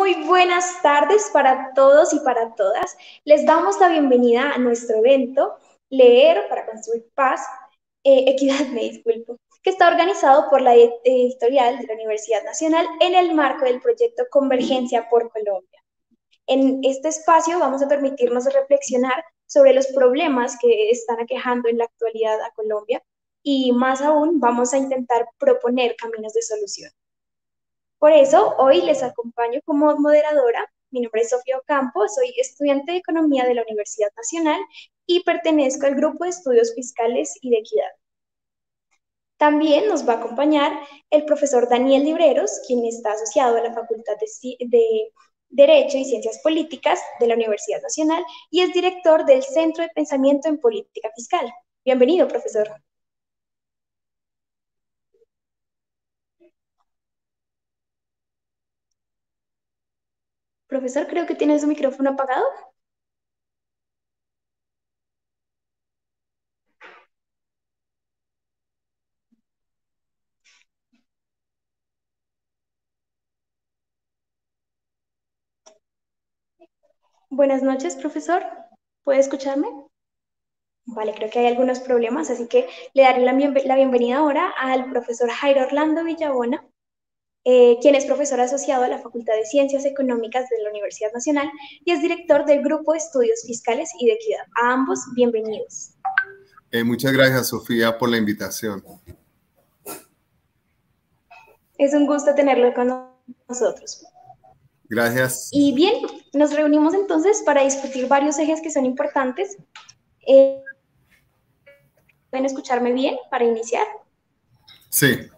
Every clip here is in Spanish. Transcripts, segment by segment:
Muy buenas tardes para todos y para todas. Les damos la bienvenida a nuestro evento Leer para Construir Paz, Equidad, me disculpo, que está organizado por la editorial de la Universidad Nacional en el marco del proyecto Convergencia por Colombia. En este espacio vamos a permitirnos reflexionar sobre los problemas que están aquejando en la actualidad a Colombia y más aún vamos a intentar proponer caminos de solución. Por eso, hoy les acompaño como moderadora. Mi nombre es Sofía Ocampo, soy estudiante de Economía de la Universidad Nacional y pertenezco al Grupo de Estudios Fiscales y de Equidad. También nos va a acompañar el profesor Daniel Libreros, quien está asociado a la Facultad de Derecho y Ciencias Políticas de la Universidad Nacional y es director del Centro de Pensamiento en Política Fiscal. Bienvenido, profesor. Profesor, creo que tiene su micrófono apagado. Buenas noches, profesor. ¿Puede escucharme? Vale, creo que hay algunos problemas, así que le daré la bienvenida ahora al profesor Jairo Orlando Villabona, quien es profesor asociado a la Facultad de Ciencias Económicas de la Universidad Nacional y es director del Grupo de Estudios Fiscales y de Equidad. A ambos, bienvenidos. Muchas gracias, Sofía, por la invitación. Es un gusto tenerlo con nosotros. Gracias. Y bien, nos reunimos entonces para discutir varios ejes que son importantes. ¿Pueden escucharme bien para iniciar? Sí.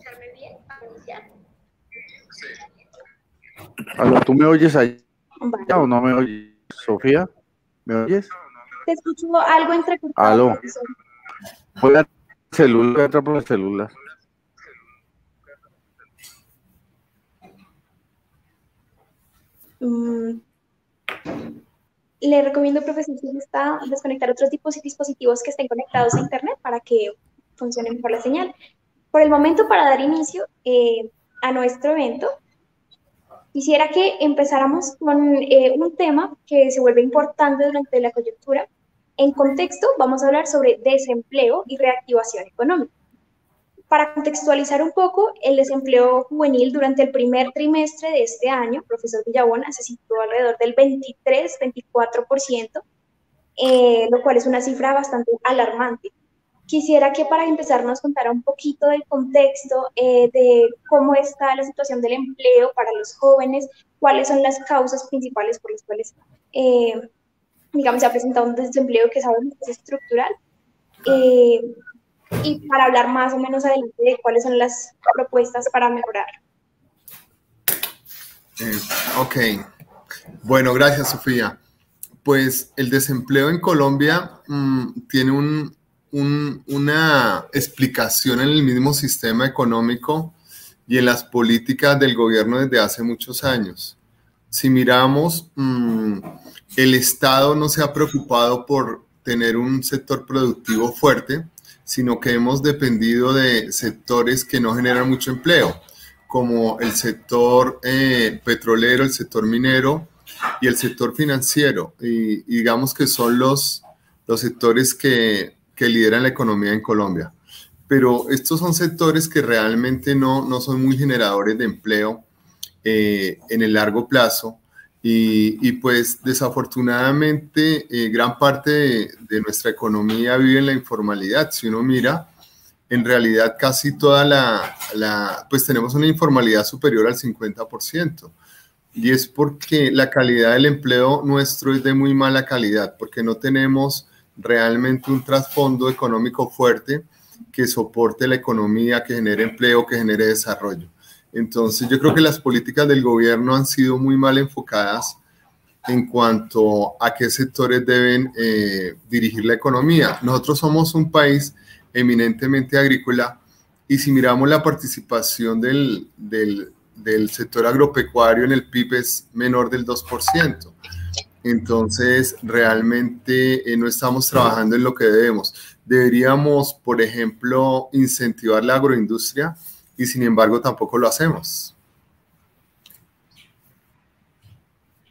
Aló, ¿tú me oyes ahí? Vale. ¿O no me oyes? Sofía, ¿me oyes? Te escucho algo entrecortado. Aló. Voy a entrar por el celular. Le recomiendo, profesor, si gusta desconectar otros dispositivos que estén conectados a Internet para que funcione mejor la señal. Por el momento, para dar inicio a nuestro evento, quisiera que empezáramos con un tema que se vuelve importante durante la coyuntura. En contexto, vamos a hablar sobre desempleo y reactivación económica. Para contextualizar un poco, el desempleo juvenil durante el primer trimestre de este año, profesor Villabona, se situó alrededor del 23-24%, lo cual es una cifra bastante alarmante. Quisiera que para empezar nos contara un poquito del contexto de cómo está la situación del empleo para los jóvenes, cuáles son las causas principales por las cuales, digamos, se ha presentado un desempleo que sabemos que es estructural, y para hablar más o menos adelante de cuáles son las propuestas para mejorar. Ok. Bueno, gracias, Sofía. Pues el desempleo en Colombia tiene una explicación en el mismo sistema económico y en las políticas del gobierno desde hace muchos años. Si miramos, el Estado no se ha preocupado por tener un sector productivo fuerte, sino que hemos dependido de sectores que no generan mucho empleo, como el sector petrolero, el sector minero y el sector financiero. Y digamos que son los sectores que lideran la economía en Colombia. Pero estos son sectores que realmente no son muy generadores de empleo en el largo plazo. Y pues desafortunadamente gran parte de nuestra economía vive en la informalidad. Si uno mira, en realidad casi toda pues tenemos una informalidad superior al 50%. Y es porque la calidad del empleo nuestro es de muy mala calidad, porque no tenemos realmente un trasfondo económico fuerte que soporte la economía, que genere empleo, que genere desarrollo. Entonces, yo creo que las políticas del gobierno han sido muy mal enfocadas en cuanto a qué sectores deben dirigir la economía. Nosotros somos un país eminentemente agrícola y si miramos la participación del sector agropecuario en el PIB es menor del 2%. Entonces, realmente no estamos trabajando en lo que debemos. Deberíamos, por ejemplo, incentivar la agroindustria y sin embargo tampoco lo hacemos.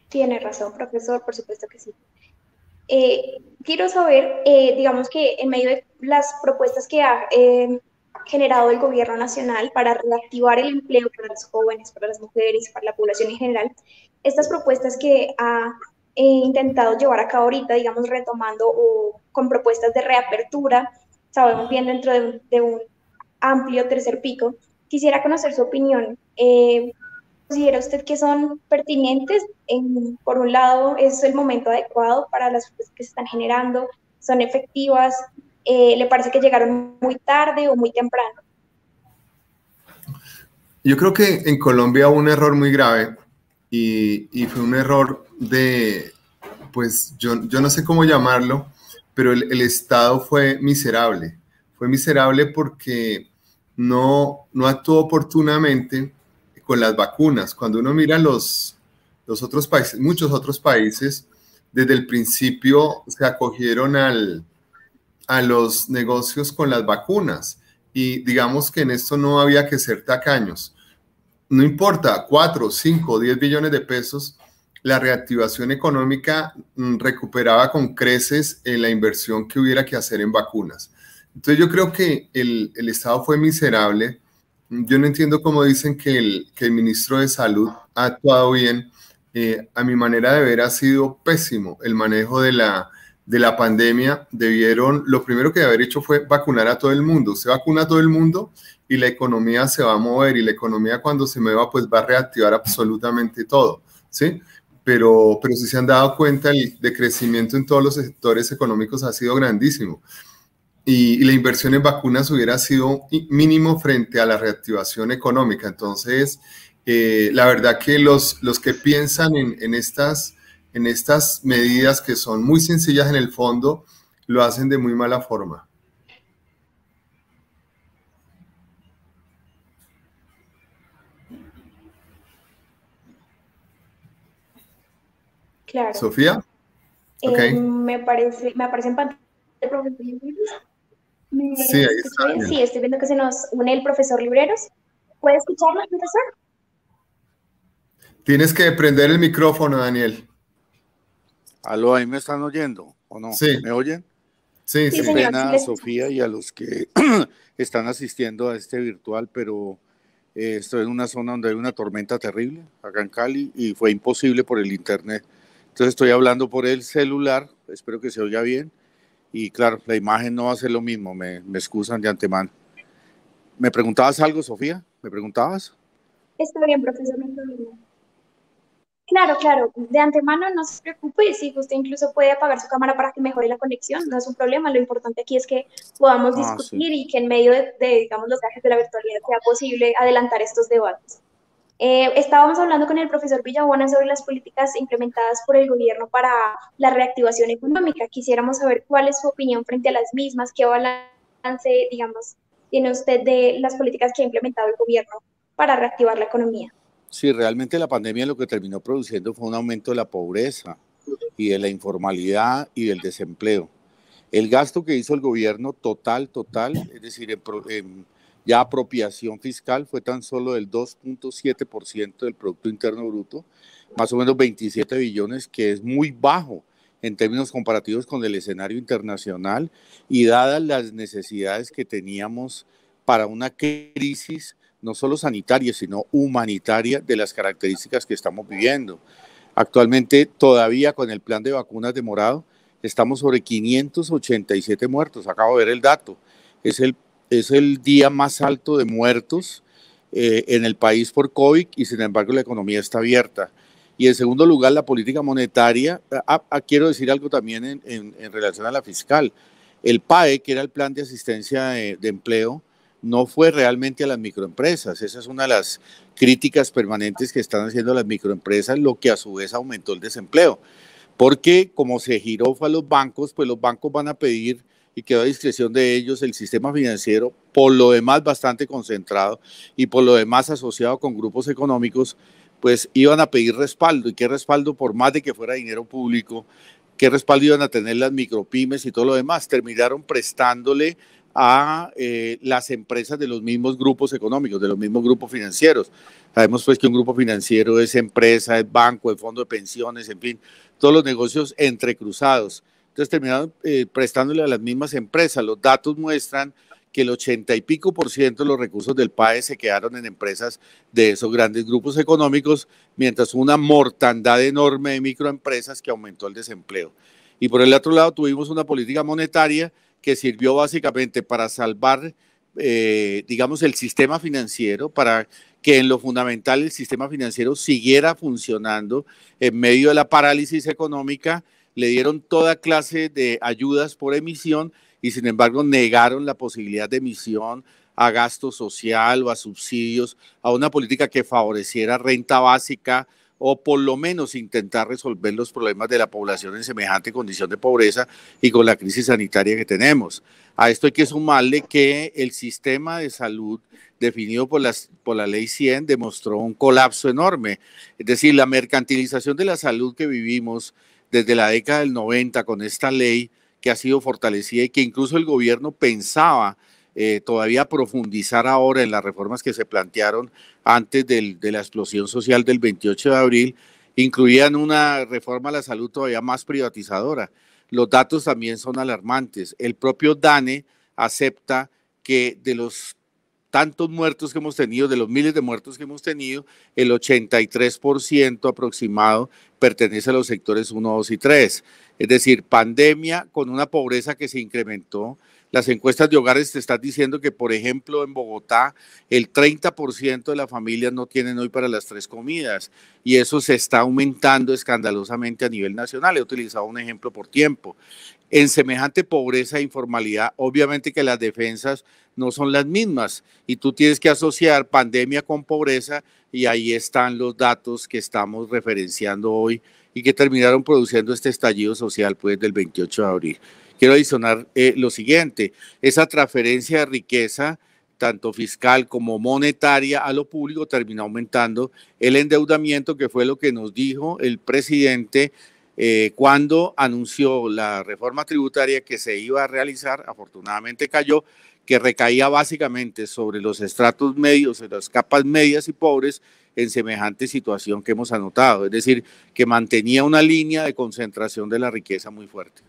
Tiene razón, profesor, por supuesto que sí. Quiero saber, digamos que en medio de las propuestas que ha generado el gobierno nacional para reactivar el empleo para los jóvenes, para las mujeres, para la población en general, estas propuestas que ha intentado llevar a cabo ahorita, digamos, retomando o con propuestas de reapertura, sabemos bien dentro de un amplio tercer pico, quisiera conocer su opinión. ¿Considera usted que son pertinentes? Por un lado, ¿es el momento adecuado para las propuestas que se están generando? ¿Son efectivas? ¿Le parece que llegaron muy tarde o muy temprano? Yo creo que en Colombia hubo un error muy grave y fue un error de, pues yo no sé cómo llamarlo, pero el Estado fue miserable. Fue miserable porque no actuó oportunamente con las vacunas. Cuando uno mira los otros países, muchos otros países, desde el principio se acogieron a los negocios con las vacunas. Y digamos que en esto no había que ser tacaños. No importa, 4, 5, 10 billones de pesos, la reactivación económica recuperaba con creces la inversión que hubiera que hacer en vacunas. Entonces yo creo que el Estado fue miserable. Yo no entiendo cómo dicen que el ministro de Salud ha actuado bien. A mi manera de ver ha sido pésimo el manejo de la pandemia. Lo primero que debe haber hecho fue vacunar a todo el mundo. Se vacuna a todo el mundo y la economía se va a mover, y la economía cuando se mueva pues va a reactivar absolutamente todo, ¿sí? Pero si se han dado cuenta, el decrecimiento en todos los sectores económicos ha sido grandísimo. Y la inversión en vacunas hubiera sido mínimo frente a la reactivación económica. Entonces, la verdad que los que piensan en estas medidas, que son muy sencillas en el fondo, lo hacen de muy mala forma. Claro. ¿Sofía? Okay. Me aparece en pantalla el profesor Libreros. Sí, ahí ¿Escucha bien? está. Sí, estoy viendo que se nos une el profesor Libreros. ¿Puede escucharnos, profesor? Tienes que prender el micrófono, Daniel. ¿Aló, ahí me están oyendo o no? Sí. ¿Me oyen? Sí, Sí, sí. señor. Pena Sí, a Sofía y a los que están asistiendo a este virtual, pero estoy en una zona donde hay una tormenta terrible, acá en Cali, y fue imposible por el internet. Entonces estoy hablando por el celular, espero que se oiga bien, y claro, la imagen no va a ser lo mismo, me excusan de antemano. ¿Me preguntabas algo, Sofía? ¿Me preguntabas? Está bien, profesor, no hay problema. Claro, claro, de antemano no se preocupe, si usted incluso puede apagar su cámara para que mejore la conexión, no es un problema, lo importante aquí es que podamos Sí. discutir y que en medio digamos, los gajes de la virtualidad sea posible adelantar estos debates. Estábamos hablando con el profesor Villabona sobre las políticas implementadas por el gobierno para la reactivación económica. Quisiéramos saber cuál es su opinión frente a las mismas, qué balance, digamos, tiene usted de las políticas que ha implementado el gobierno para reactivar la economía. Sí, realmente la pandemia lo que terminó produciendo fue un aumento de la pobreza y de la informalidad y del desempleo. El gasto que hizo el gobierno total, es decir, ya apropiación fiscal, fue tan solo del 2.7% del Producto Interno Bruto, más o menos 27 billones, que es muy bajo en términos comparativos con el escenario internacional y dadas las necesidades que teníamos para una crisis no solo sanitaria, sino humanitaria de las características que estamos viviendo. Actualmente, todavía con el plan de vacunas demorado, estamos sobre 587 muertos. Acabo de ver el dato. Es el día más alto de muertos en el país por COVID y sin embargo la economía está abierta. Y en segundo lugar, la política monetaria. Quiero decir algo también en relación a la fiscal. El PAE, que era el plan de asistencia de empleo, no fue realmente a las microempresas. Esa es una de las críticas permanentes que están haciendo las microempresas, lo que a su vez aumentó el desempleo. Porque como se giró fue a los bancos, pues los bancos van a pedir, y quedó a discreción de ellos, el sistema financiero, por lo demás bastante concentrado y por lo demás asociado con grupos económicos, pues iban a pedir respaldo. ¿Y qué respaldo? Por más de que fuera dinero público, ¿qué respaldo iban a tener las micropymes y todo lo demás? Terminaron prestándole a las empresas de los mismos grupos económicos, de los mismos grupos financieros. Sabemos pues que un grupo financiero es empresa, es banco, es fondo de pensiones, en fin, todos los negocios entrecruzados. Entonces terminaron prestándole a las mismas empresas. Los datos muestran que el 80 y pico % de los recursos del PAE se quedaron en empresas de esos grandes grupos económicos, mientras una mortandad enorme de microempresas que aumentó el desempleo. Y por el otro lado tuvimos una política monetaria que sirvió básicamente para salvar, digamos, el sistema financiero, para que en lo fundamental el sistema financiero siguiera funcionando en medio de la parálisis económica. Le dieron toda clase de ayudas por emisión y sin embargo negaron la posibilidad de emisión a gasto social o a subsidios, a una política que favoreciera renta básica o por lo menos intentar resolver los problemas de la población en semejante condición de pobreza y con la crisis sanitaria que tenemos. A esto hay que sumarle que el sistema de salud definido por la ley 100 demostró un colapso enorme. Es decir, la mercantilización de la salud que vivimos desde la década del 90 con esta ley que ha sido fortalecida y que incluso el gobierno pensaba todavía profundizar ahora en las reformas que se plantearon antes de la explosión social del 28 de abril, incluían una reforma a la salud todavía más privatizadora. Los datos también son alarmantes. El propio DANE acepta que de los tantos muertos que hemos tenido, de los miles de muertos que hemos tenido, el 83% aproximado pertenece a los sectores 1, 2 y 3. Es decir, pandemia con una pobreza que se incrementó. Las encuestas de hogares te están diciendo que, por ejemplo, en Bogotá, el 30% de las familias no tienen hoy para las 3 comidas y eso se está aumentando escandalosamente a nivel nacional. He utilizado un ejemplo por tiempo. En semejante pobreza e informalidad, obviamente que las defensas no son las mismas y tú tienes que asociar pandemia con pobreza y ahí están los datos que estamos referenciando hoy y que terminaron produciendo este estallido social pues del 28 de abril. Quiero adicionar lo siguiente, esa transferencia de riqueza, tanto fiscal como monetaria a lo público, terminó aumentando el endeudamiento, que fue lo que nos dijo el presidente cuando anunció la reforma tributaria que se iba a realizar. Afortunadamente cayó, que recaía básicamente sobre los estratos medios, en las capas medias y pobres, en semejante situación que hemos anotado, es decir, que mantenía una línea de concentración de la riqueza muy fuerte.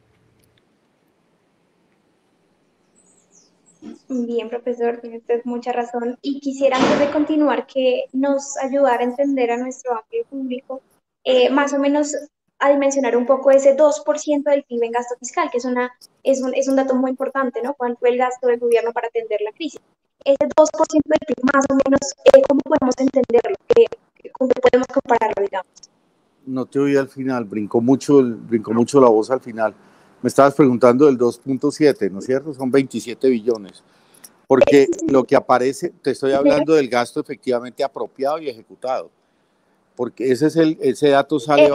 Bien, profesor, tiene usted mucha razón. Y quisiera, antes de continuar, que nos ayudara a entender a nuestro amplio público, más o menos a dimensionar un poco ese 2% del PIB en gasto fiscal, que es un dato muy importante, ¿no? ¿Cuál fue el gasto del gobierno para atender la crisis? Ese 2% del PIB, más o menos, ¿cómo podemos entenderlo? ¿Con qué podemos compararlo, digamos? No te oí al final, brincó mucho la voz al final. Me estabas preguntando del 2.7, ¿no es cierto? Son 27 billones. Porque lo que aparece, te estoy hablando del gasto efectivamente apropiado y ejecutado. Porque ese dato sale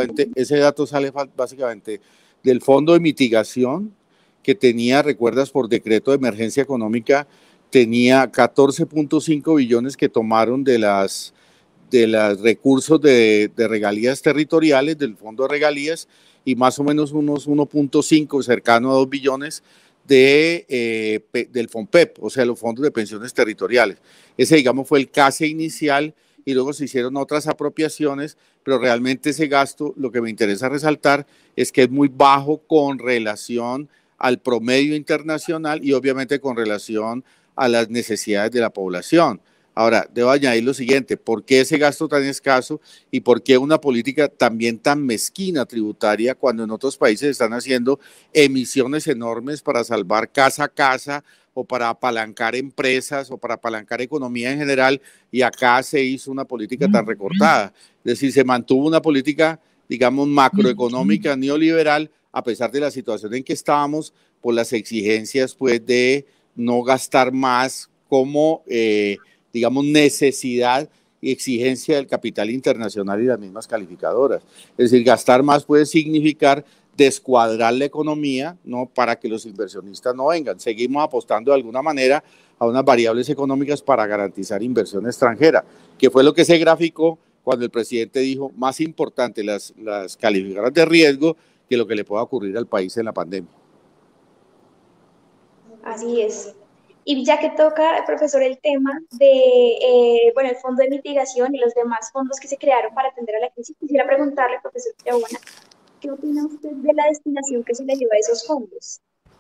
básicamente del fondo de mitigación que tenía, recuerdas, por decreto de emergencia económica, tenía 14.5 billones que tomaron de los recursos de regalías territoriales, del fondo de regalías, y más o menos unos 1.5, cercano a 2 billones del FONPEP, o sea, los fondos de pensiones territoriales. Ese, digamos, fue el case inicial y luego se hicieron otras apropiaciones, pero realmente ese gasto, lo que me interesa resaltar es que es muy bajo con relación al promedio internacional y obviamente con relación a las necesidades de la población. Ahora, debo añadir lo siguiente, ¿por qué ese gasto tan escaso y por qué una política también tan mezquina tributaria cuando en otros países están haciendo emisiones enormes para salvar casa a casa o para apalancar empresas o para apalancar economía en general y acá se hizo una política tan recortada? Es decir, se mantuvo una política, digamos, macroeconómica neoliberal a pesar de la situación en que estábamos por las exigencias pues de no gastar más como digamos, necesidad y exigencia del capital internacional y las mismas calificadoras. Es decir, gastar más puede significar descuadrar la economía, ¿no? Para que los inversionistas no vengan. Seguimos apostando de alguna manera a unas variables económicas para garantizar inversión extranjera, que fue lo que se graficó cuando el presidente dijo, más importante las calificadoras de riesgo que lo que le pueda ocurrir al país en la pandemia. Así es. Y ya que toca, profesor, el tema de, bueno, el fondo de mitigación y los demás fondos que se crearon para atender a la crisis, quisiera preguntarle, profesor Quiroga, ¿qué opina usted de la destinación que se le dio a esos fondos?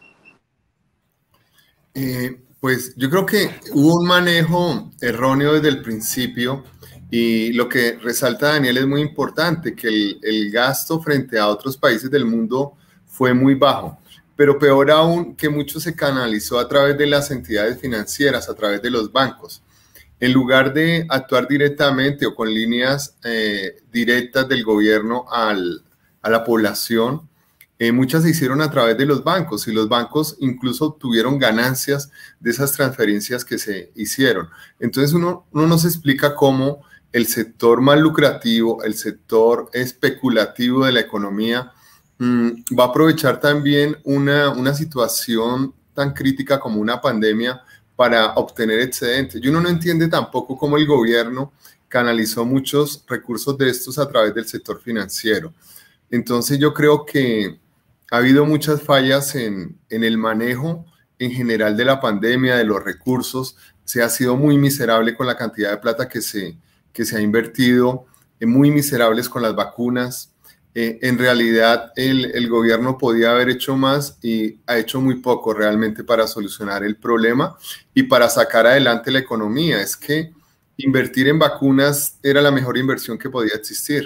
Pues yo creo que hubo un manejo erróneo desde el principio y lo que resalta Daniel es muy importante, que el gasto frente a otros países del mundo fue muy bajo, pero peor aún que mucho se canalizó a través de las entidades financieras, a través de los bancos. En lugar de actuar directamente o con líneas directas del gobierno a la población, muchas se hicieron a través de los bancos y los bancos incluso obtuvieron ganancias de esas transferencias que se hicieron. Entonces uno no se explica cómo el sector más lucrativo, el sector especulativo de la economía, va a aprovechar también una situación tan crítica como una pandemia para obtener excedentes. Y uno no entiende tampoco cómo el gobierno canalizó muchos recursos de estos a través del sector financiero. Entonces yo creo que ha habido muchas fallas en el manejo en general de la pandemia, de los recursos. Se ha sido muy miserable con la cantidad de plata que se ha invertido, muy miserables con las vacunas. En realidad el gobierno podía haber hecho más y ha hecho muy poco realmente para solucionar el problema y para sacar adelante la economía. Es que invertir en vacunas era la mejor inversión que podía existir.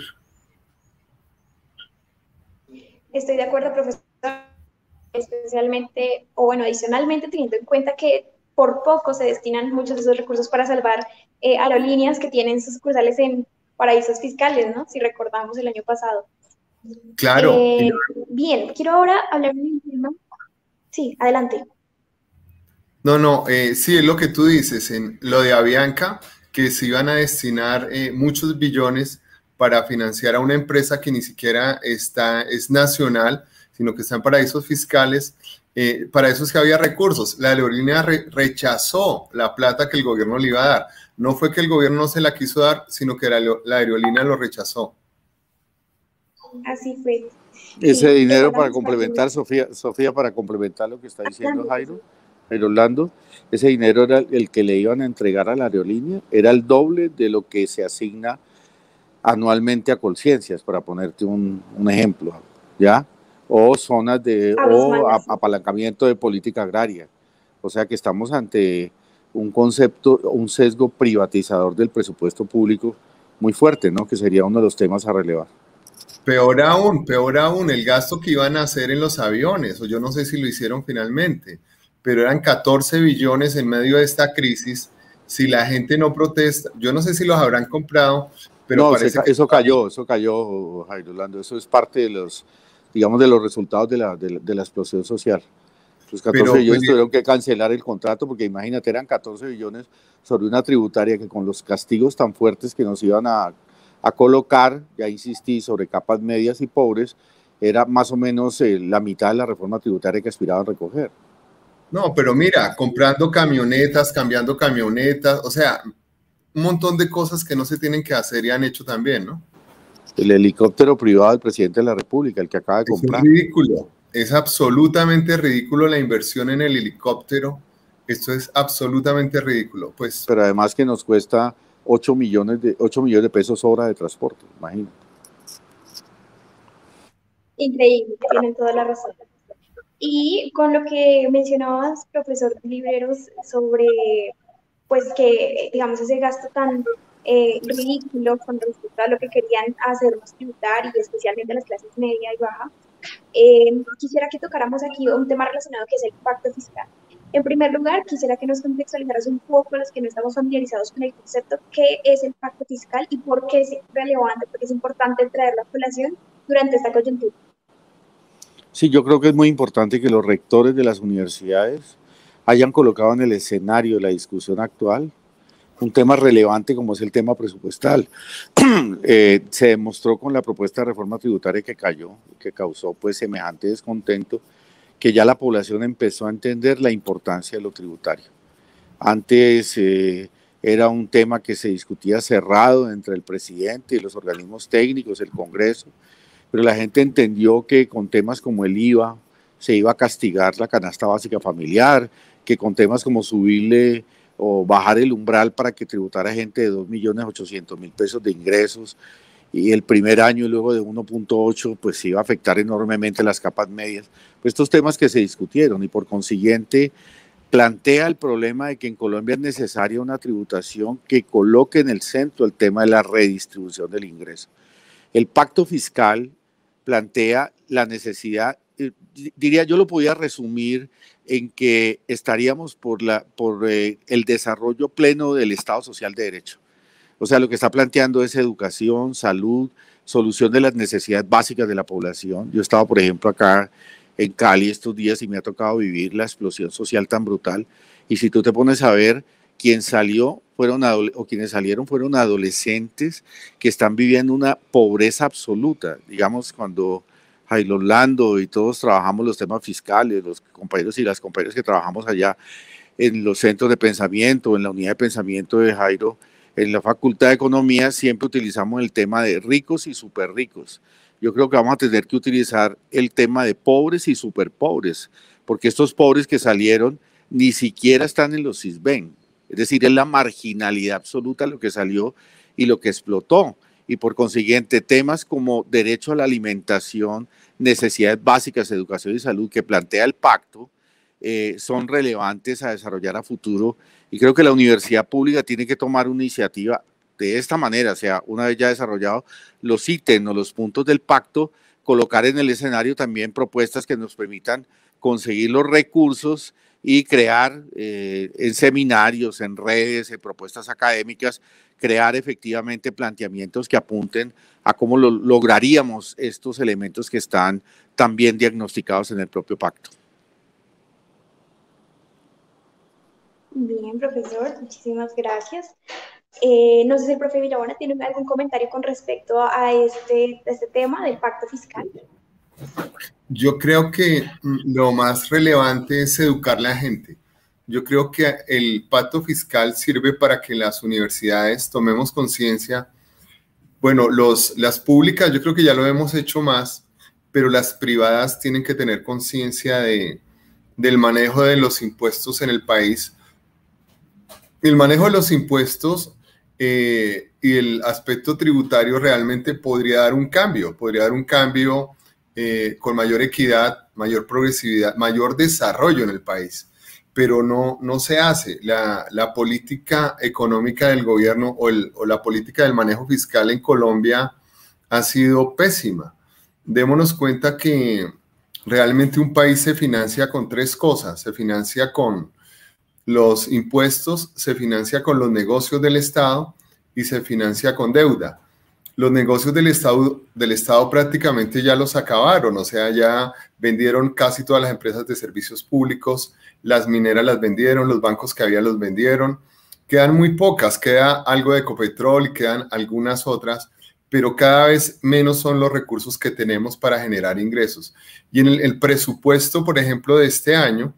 Estoy de acuerdo, profesor, especialmente, o bueno, adicionalmente teniendo en cuenta que por poco se destinan muchos de esos recursos para salvar aerolíneas que tienen sus sucursales en paraísos fiscales, ¿no? Si recordamos el año pasado. Claro. Bien, quiero ahora hablar de un tema. Sí, adelante. No, sí, es lo que tú dices, en lo de Avianca, que se iban a destinar muchos billones para financiar a una empresa que ni siquiera es nacional, sino que está en paraísos fiscales. Para eso es que había recursos. La aerolínea rechazó la plata que el gobierno le iba a dar. No fue que el gobierno no se la quiso dar, sino que la aerolínea lo rechazó. Así fue. Ese Sí, dinero para recordamos complementar, Sofía, para complementar lo que está diciendo Jairo Orlando, ese dinero era el que le iban a entregar a la aerolínea, era el doble de lo que se asigna anualmente a Colciencias, para ponerte un ejemplo, ¿ya? O zonas o apalancamiento de política agraria. O sea que estamos ante un concepto, un sesgo privatizador del presupuesto público muy fuerte, ¿no? Que sería uno de los temas a relevar. Peor aún, el gasto que iban a hacer en los aviones, o yo no sé si lo hicieron finalmente, pero eran 14 billones en medio de esta crisis. Si la gente no protesta, yo no sé si los habrán comprado, pero no, parece que... eso cayó, Jairo Orlando. Eso es parte de los, digamos, de los resultados de la explosión social. Los 14 billones tuvieron que cancelar el contrato porque imagínate, eran 14 billones sobre una tributaria que con los castigos tan fuertes que nos iban a colocar, ya insistí, sobre capas medias y pobres, era más o menos la mitad de la reforma tributaria que aspiraban a recoger. No, pero mira, comprando camionetas, cambiando camionetas, o sea, un montón de cosas que no se tienen que hacer y han hecho también, ¿no? El helicóptero privado del presidente de la República, el que acaba de comprar. Es ridículo, es absolutamente ridículo la inversión en el helicóptero. Esto es absolutamente ridículo. Pues, pero además que nos cuesta 8 millones de pesos hora de transporte, imagínate. Increíble, tienen toda la razón. Y con lo que mencionabas, profesor Libreros, sobre, pues que, digamos, ese gasto tan ridículo con respecto a lo que querían hacernos tributar y especialmente las clases media y baja, quisiera que tocáramos aquí un tema relacionado que es el pacto fiscal. En primer lugar, quisiera que nos contextualizaras un poco a los que no estamos familiarizados con el concepto, qué es el pacto fiscal y por qué es relevante, porque es importante traerlo a colación durante esta coyuntura. Sí, yo creo que es muy importante que los rectores de las universidades hayan colocado en el escenario de la discusión actual un tema relevante como es el tema presupuestal. Se demostró con la propuesta de reforma tributaria que cayó, que causó pues semejante descontento, que ya la población empezó a entender la importancia de lo tributario. Antes era un tema que se discutía cerrado entre el presidente y los organismos técnicos, el Congreso, pero la gente entendió que con temas como el IVA, se iba a castigar la canasta básica familiar, que con temas como subirle o bajar el umbral para que tributara gente de 2.800.000 pesos de ingresos, y el primer año y luego de 1.8, pues iba a afectar enormemente las capas medias. Pues estos temas que se discutieron, y por consiguiente plantea el problema de que en Colombia es necesaria una tributación que coloque en el centro el tema de la redistribución del ingreso. El pacto fiscal plantea la necesidad, diría, yo lo podía resumir en que estaríamos por el desarrollo pleno del Estado Social de Derecho. O sea, lo que está planteando es educación, salud, solución de las necesidades básicas de la población. Yo estaba, por ejemplo, acá en Cali estos días y me ha tocado vivir la explosión social tan brutal. Y si tú te pones a ver, quienes salieron fueron adolescentes que están viviendo una pobreza absoluta. Digamos, cuando Jairo Orlando y todos trabajamos los temas fiscales, los compañeros y las compañeras que trabajamos allá en los centros de pensamiento, en la unidad de pensamiento de Jairo, en la Facultad de Economía, siempre utilizamos el tema de ricos y súper ricos. Yo creo que vamos a tener que utilizar el tema de pobres y súper pobres, porque estos pobres que salieron ni siquiera están en los SISBEN. Es decir, es la marginalidad absoluta lo que salió y lo que explotó. Y por consiguiente, temas como derecho a la alimentación, necesidades básicas, educación y salud que plantea el pacto, son relevantes a desarrollar a futuro, y creo que la universidad pública tiene que tomar una iniciativa de esta manera, o sea, una vez ya desarrollado los ítems o los puntos del pacto, colocar en el escenario también propuestas que nos permitan conseguir los recursos y crear en seminarios, en redes, en propuestas académicas, crear efectivamente planteamientos que apunten a cómo lograríamos estos elementos que están también diagnosticados en el propio pacto. Bien, profesor, muchísimas gracias. No sé si el profe Villabona tiene algún comentario con respecto a este tema del pacto fiscal. Yo creo que lo más relevante es educar a la gente. Yo creo que el pacto fiscal sirve para que las universidades tomemos conciencia. Bueno, las públicas yo creo que ya lo hemos hecho más, pero las privadas tienen que tener conciencia del manejo de los impuestos en el país. El manejo de los impuestos y el aspecto tributario realmente podría dar un cambio con mayor equidad, mayor progresividad, mayor desarrollo en el país, pero no se hace. La política económica del gobierno o la política del manejo fiscal en Colombia ha sido pésima. Démonos cuenta que realmente un país se financia con tres cosas: se financia con los impuestos, se financia con los negocios del Estado y se financia con deuda. Los negocios del Estado prácticamente ya los acabaron, o sea, ya vendieron casi todas las empresas de servicios públicos, las mineras las vendieron, los bancos que había los vendieron, quedan muy pocas, queda algo de Ecopetrol y quedan algunas otras, pero cada vez menos son los recursos que tenemos para generar ingresos. Y en el presupuesto, por ejemplo, de este año,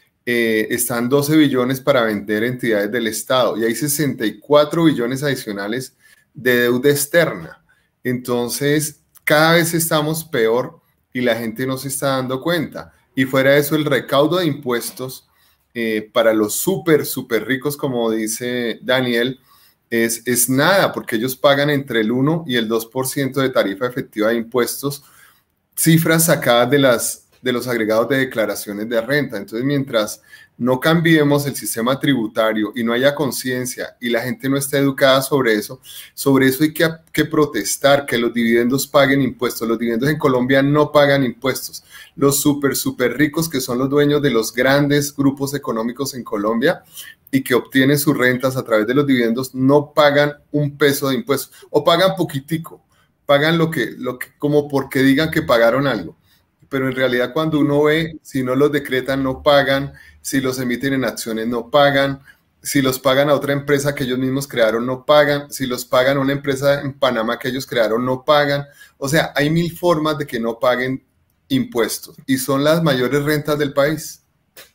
están 12 billones para vender entidades del Estado y hay 64 billones adicionales de deuda externa. Entonces, cada vez estamos peor y la gente no se está dando cuenta. Y fuera de eso, el recaudo de impuestos para los súper ricos, como dice Daniel, es nada, porque ellos pagan entre el 1 y el 2% de tarifa efectiva de impuestos, cifras sacadas de los agregados de declaraciones de renta. Entonces, mientras no cambiemos el sistema tributario y no haya conciencia y la gente no está educada sobre eso hay que protestar, que los dividendos paguen impuestos. Los dividendos en Colombia no pagan impuestos. Los súper ricos, que son los dueños de los grandes grupos económicos en Colombia y que obtienen sus rentas a través de los dividendos, no pagan un peso de impuestos o pagan poquitico, pagan lo que como porque digan que pagaron algo. Pero en realidad cuando uno ve, si no los decretan no pagan, si los emiten en acciones no pagan, si los pagan a otra empresa que ellos mismos crearon no pagan, si los pagan a una empresa en Panamá que ellos crearon no pagan. O sea, hay mil formas de que no paguen impuestos y son las mayores rentas del país.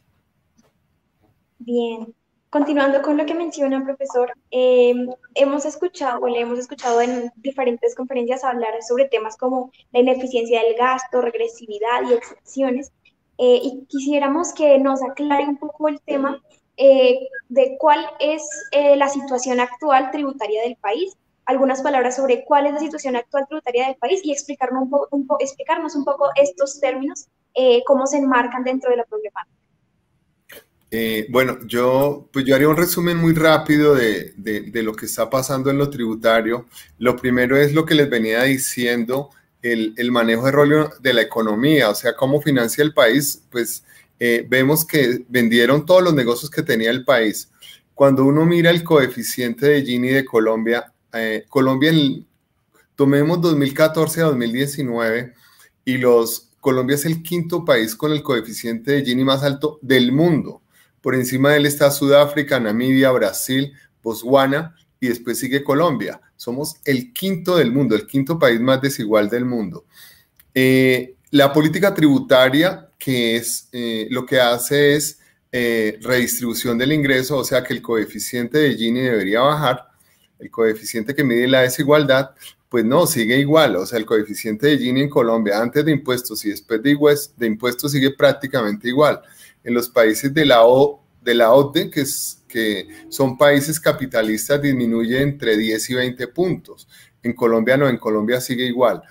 Bien, continuando con lo que menciona, profesor, hemos escuchado o le hemos escuchado en diferentes conferencias hablar sobre temas como la ineficiencia del gasto, regresividad y excepciones. y quisiéramos que nos aclare un poco el tema de cuál es la situación actual tributaria del país, algunas palabras sobre cuál es la situación actual tributaria del país y explicarnos un poco estos términos, cómo se enmarcan dentro de la problemática. Bueno, pues yo haría un resumen muy rápido de lo que está pasando en lo tributario. Lo primero es lo que les venía diciendo, el manejo erróneo de la economía, o sea, cómo financia el país. Pues vemos que vendieron todos los negocios que tenía el país. Cuando uno mira el coeficiente de Gini de Colombia, tomemos 2014 a 2019 y Colombia es el quinto país con el coeficiente de Gini más alto del mundo. Por encima de él está Sudáfrica, Namibia, Brasil, Botswana y después sigue Colombia. Somos el quinto del mundo, el quinto país más desigual del mundo. La política tributaria, que es lo que hace es redistribución del ingreso, o sea que el coeficiente de Gini debería bajar, el coeficiente que mide la desigualdad, pues no, sigue igual. O sea, el coeficiente de Gini en Colombia antes de impuestos y después de impuestos sigue prácticamente igual. En los países de la OCDE, que son países capitalistas, disminuye entre 10 y 20 puntos. En Colombia no, en Colombia sigue igual.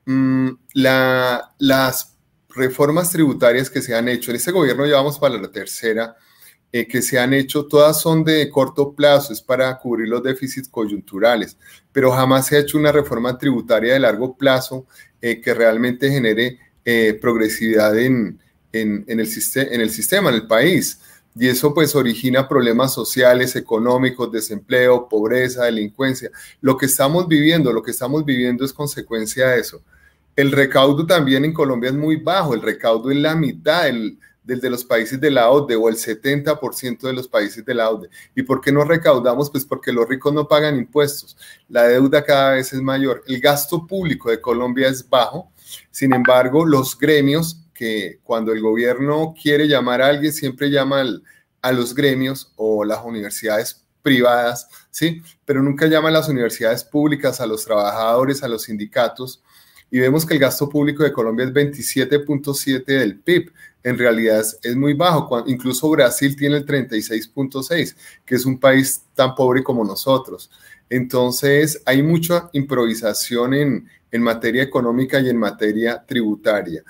Las reformas tributarias que se han hecho, en este gobierno ya vamos para la tercera, que se han hecho, todas son de corto plazo, es para cubrir los déficits coyunturales, pero jamás se ha hecho una reforma tributaria de largo plazo que realmente genere progresividad en el sistema, en el país. Y eso pues origina problemas sociales, económicos, desempleo, pobreza, delincuencia. Lo que estamos viviendo es consecuencia de eso. El recaudo también en Colombia es muy bajo, el recaudo es la mitad del de los países de la OCDE o el 70% de los países de la OCDE. ¿Y por qué no recaudamos? Pues porque los ricos no pagan impuestos, la deuda cada vez es mayor, el gasto público de Colombia es bajo. Sin embargo, los gremios, que cuando el gobierno quiere llamar a alguien, siempre llama a los gremios o las universidades privadas, ¿sí? Pero nunca llama a las universidades públicas, a los trabajadores, a los sindicatos, y vemos que el gasto público de Colombia es 27.7 del PIB. En realidad es muy bajo, incluso Brasil tiene el 36.6, que es un país tan pobre como nosotros. Entonces, hay mucha improvisación en materia económica y en materia tributaria.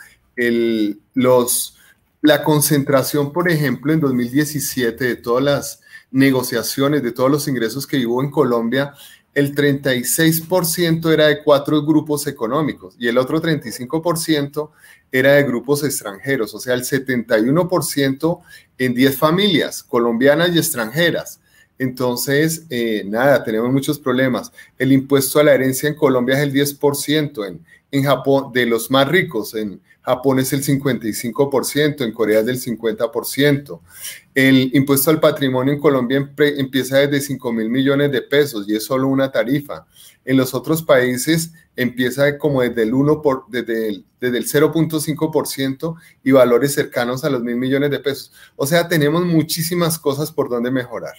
La concentración, por ejemplo, en 2017 de todas las negociaciones, de todos los ingresos que hubo en Colombia, el 36% era de 4 grupos económicos y el otro 35% era de grupos extranjeros, o sea, el 71% en 10 familias colombianas y extranjeras. Entonces, nada, tenemos muchos problemas. El impuesto a la herencia en Colombia es el 10%, en Japón, de los más ricos, en Japón es el 55%, en Corea es del 50%. El impuesto al patrimonio en Colombia empieza desde 5.000 millones de pesos y es solo una tarifa. En los otros países empieza como desde el 0.5% y valores cercanos a los 1.000 millones de pesos. O sea, tenemos muchísimas cosas por donde mejorar.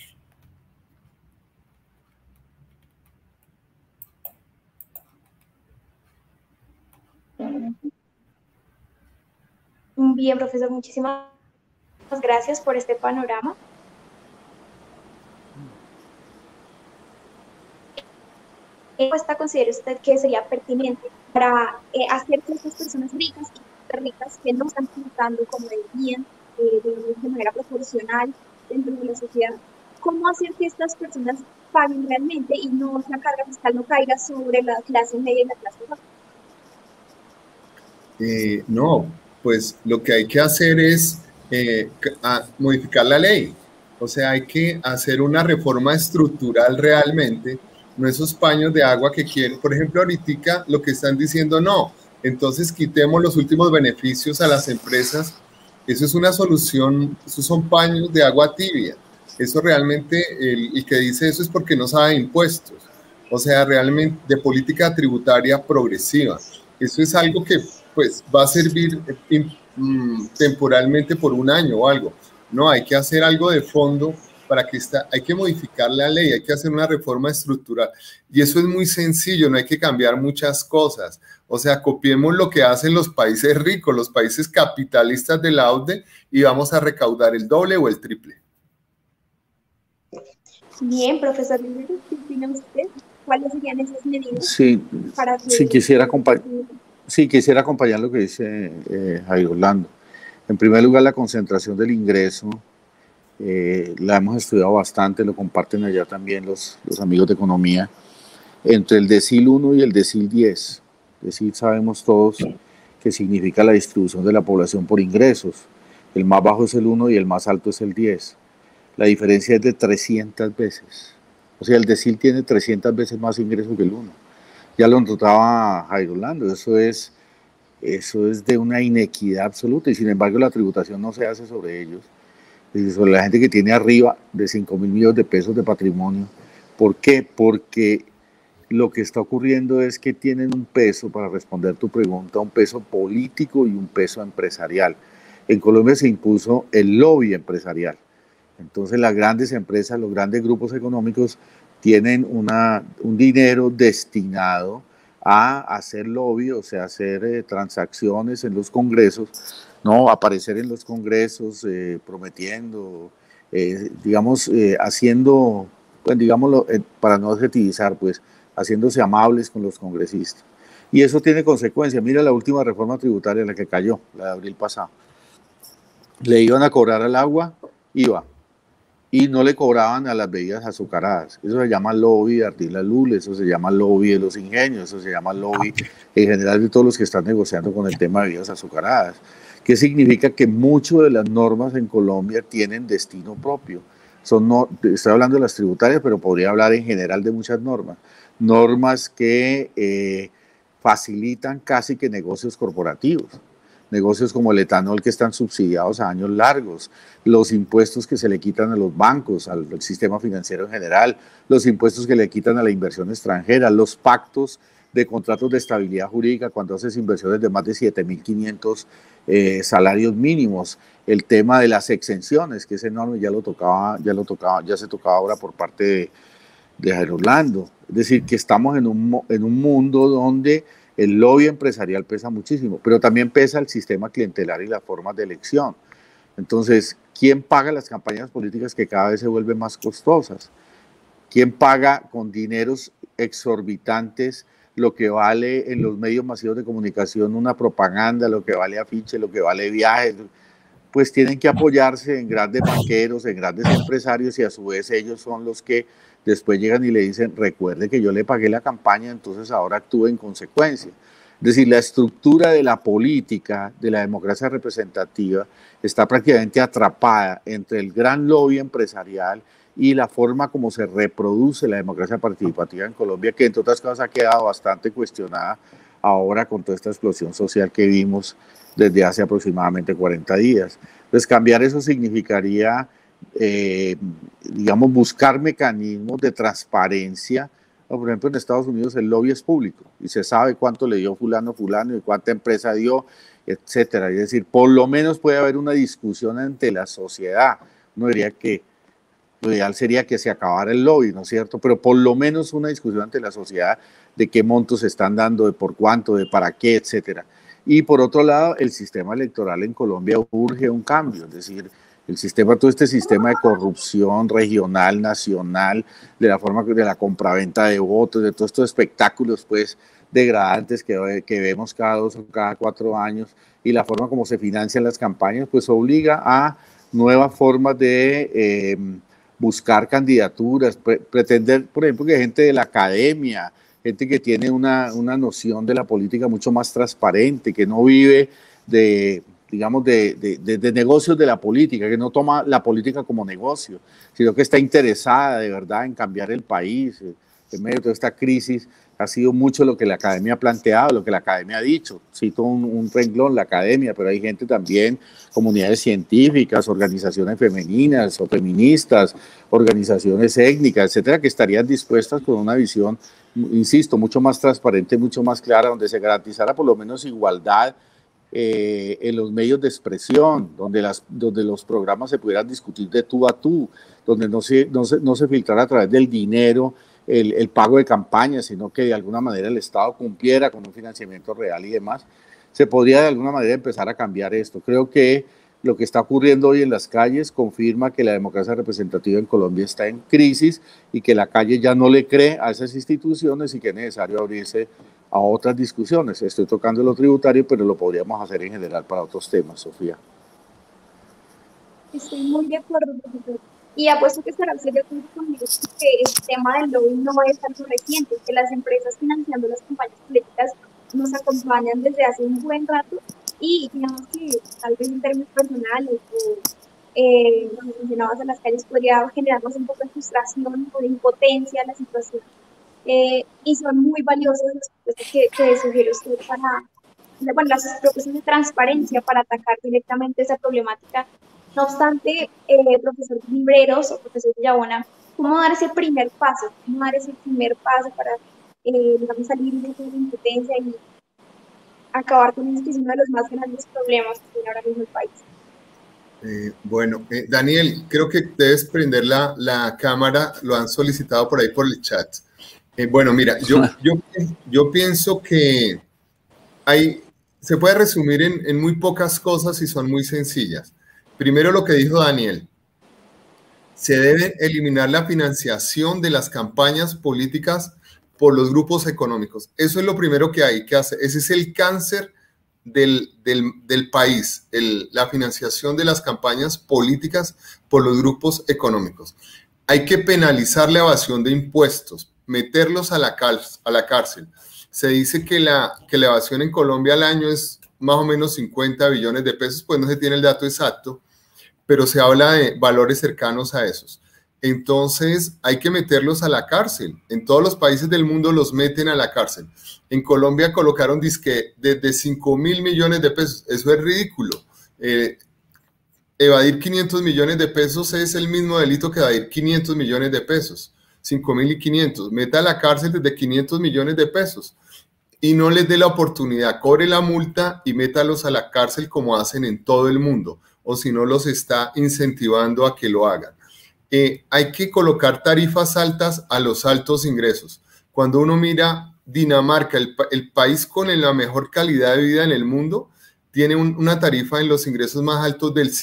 Bien, profesor, muchísimas gracias por este panorama. ¿Qué encuesta considera usted que sería pertinente para hacer que estas personas ricas que no están tributando como deberían, de manera proporcional dentro de la sociedad, cómo hacer que estas personas paguen realmente y no la carga fiscal no caiga sobre la clase media y la clase baja? No, pues lo que hay que hacer es modificar la ley. O sea, hay que hacer una reforma estructural realmente, no esos paños de agua que quieren. Por ejemplo, ahorita lo que están diciendo, no, entonces quitemos los últimos beneficios a las empresas. Eso es una solución, esos son paños de agua tibia. Eso realmente, el que dice eso es porque no sabe impuestos. O sea, realmente de política tributaria progresiva. Eso es algo que pues va a servir temporalmente por un año o algo. No, hay que hacer algo de fondo para que hay que modificar la ley, hay que hacer una reforma estructural. Y eso es muy sencillo, no hay que cambiar muchas cosas. O sea, copiemos lo que hacen los países ricos, los países capitalistas de la OCDE, y vamos a recaudar el doble o el triple. Bien, profesor, ¿qué opina usted? ¿Cuáles serían esas medidas? Sí, para que quisiera acompañar lo que dice Jairo Orlando. En primer lugar, la concentración del ingreso, la hemos estudiado bastante, lo comparten allá también los amigos de economía, entre el decil 1 y el decil 10. Decil sabemos todos que significa la distribución de la población por ingresos. El más bajo es el 1 y el más alto es el 10. La diferencia es de 300 veces. O sea, el decil tiene 300 veces más ingresos que el 1. Ya lo notaba Jairo Orlando, eso es de una inequidad absoluta, y sin embargo la tributación no se hace sobre ellos, es decir, sobre la gente que tiene arriba de 5.000 millones de pesos de patrimonio. ¿Por qué? Porque lo que está ocurriendo es que tienen un peso, para responder tu pregunta, un peso político y un peso empresarial. En Colombia se impuso el lobby empresarial. Entonces las grandes empresas, los grandes grupos económicos tienen un dinero destinado a hacer lobby, o sea, hacer transacciones en los congresos, ¿no? Aparecer en los congresos prometiendo, haciendo, pues, digámoslo, para no adjetivizar, pues, haciéndose amables con los congresistas. Y eso tiene consecuencias. Mira la última reforma tributaria, la que cayó, la de abril pasado. Le iban a cobrar al agua, IVA, y no le cobraban a las bebidas azucaradas. Eso se llama lobby de Ardila Lule, eso se llama lobby de los ingenios, eso se llama lobby en general de todos los que están negociando con el tema de bebidas azucaradas. ¿Qué significa? Que muchas de las normas en Colombia tienen destino propio. Estoy hablando de las tributarias, pero podría hablar en general de muchas normas. Normas que facilitan casi que negocios corporativos. Negocios como el etanol, que están subsidiados a años largos, los impuestos que se le quitan a los bancos, al sistema financiero en general, los impuestos que le quitan a la inversión extranjera, los pactos de contratos de estabilidad jurídica cuando haces inversiones de más de 7.500 salarios mínimos, el tema de las exenciones, que es enorme, ya se tocaba ahora por parte de Jairo Orlando. Es decir, que estamos en un mundo donde el lobby empresarial pesa muchísimo, pero también pesa el sistema clientelar y las formas de elección. Entonces, ¿quién paga las campañas políticas que cada vez se vuelven más costosas? ¿Quién paga con dineros exorbitantes lo que vale en los medios masivos de comunicación una propaganda, lo que vale afiche, lo que vale viajes? Pues tienen que apoyarse en grandes banqueros, en grandes empresarios, y a su vez ellos son los que después llegan y le dicen: recuerde que yo le pagué la campaña, entonces ahora actúe en consecuencia. Es decir, la estructura de la política, de la democracia representativa, está prácticamente atrapada entre el gran lobby empresarial y la forma como se reproduce la democracia participativa en Colombia, que entre otras cosas ha quedado bastante cuestionada ahora con toda esta explosión social que vimos desde hace aproximadamente 40 días. Entonces, cambiar eso significaría, buscar mecanismos de transparencia. Por ejemplo, en Estados Unidos el lobby es público y se sabe cuánto le dio fulano y cuánta empresa dio, etcétera. Es decir, por lo menos puede haber una discusión ante la sociedad. No diría que lo ideal sería que se acabara el lobby, ¿no es cierto? Pero por lo menos una discusión ante la sociedad de qué montos se están dando, de por cuánto, de para qué, etcétera. Y por otro lado, el sistema electoral en Colombia urge un cambio, es decir, todo este sistema de corrupción regional, nacional, de la forma de la compraventa de votos, de todos estos espectáculos pues degradantes que vemos cada 2 o cada 4 años, y la forma como se financian las campañas, pues obliga a nuevas formas de buscar candidaturas, pretender, por ejemplo, que gente de la academia, gente que tiene una noción de la política mucho más transparente, que no vive de negocios de la política, que no toma la política como negocio, sino que está interesada de verdad en cambiar el país. En medio de toda esta crisis ha sido mucho lo que la academia ha planteado, lo que la academia ha dicho. Cito un renglón, la academia, pero hay gente también, comunidades científicas, organizaciones femeninas o feministas, organizaciones étnicas, etcétera, que estarían dispuestas con una visión, insisto, mucho más transparente, mucho más clara, donde se garantizara por lo menos igualdad en los medios de expresión, donde los programas se pudieran discutir de tú a tú, donde no se filtrara a través del dinero el pago de campañas, sino que de alguna manera el Estado cumpliera con un financiamiento real y demás, se podría de alguna manera empezar a cambiar esto. Creo que lo que está ocurriendo hoy en las calles confirma que la democracia representativa en Colombia está en crisis y que la calle ya no le cree a esas instituciones y que es necesario abrirse a otras discusiones. Estoy tocando lo tributario, pero lo podríamos hacer en general para otros temas, Sofía. Estoy muy de acuerdo, profesor. Y apuesto que estará usted de acuerdo conmigo que el tema del lobby no es algo reciente, que las empresas financiando las campañas políticas nos acompañan desde hace un buen rato y digamos que tal vez en términos personales o como mencionabas en las calles podría generarnos un poco de frustración o de impotencia la situación. Y son muy valiosas las propuestas que sugiere usted para, bueno, las propuestas de transparencia para atacar directamente esa problemática. No obstante, profesor Libreros o profesor Villabona, ¿cómo dar ese primer paso? ¿Cómo dar ese primer paso para, digamos, salir de esa impotencia y acabar con este que es uno de los más grandes problemas que tiene ahora mismo el país? Bueno, Daniel, creo que debes prender la cámara, lo han solicitado por ahí por el chat. Bueno, mira, yo pienso que se puede resumir en muy pocas cosas y son muy sencillas. Primero, lo que dijo Daniel, se debe eliminar la financiación de las campañas políticas por los grupos económicos. Eso es lo primero que hay que hacer. Ese es el cáncer del país, la financiación de las campañas políticas por los grupos económicos. Hay que penalizar la evasión de impuestos, meterlos a la cárcel. Se dice que la evasión en Colombia al año es más o menos 50 billones de pesos, pues no se tiene el dato exacto, pero se habla de valores cercanos a esos. Entonces hay que meterlos a la cárcel. En todos los países del mundo los meten a la cárcel. En Colombia colocaron disque desde 5.000 millones de pesos. Eso es ridículo. Evadir 500 millones de pesos es el mismo delito que evadir 500 millones de pesos. 5.500. Meta a la cárcel desde 500 millones de pesos. Y no les dé la oportunidad, cobre la multa y métalos a la cárcel como hacen en todo el mundo, o si no los está incentivando a que lo hagan. Hay que colocar tarifas altas a los altos ingresos. Cuando uno mira Dinamarca, el país con la mejor calidad de vida en el mundo, tiene una tarifa en los ingresos más altos del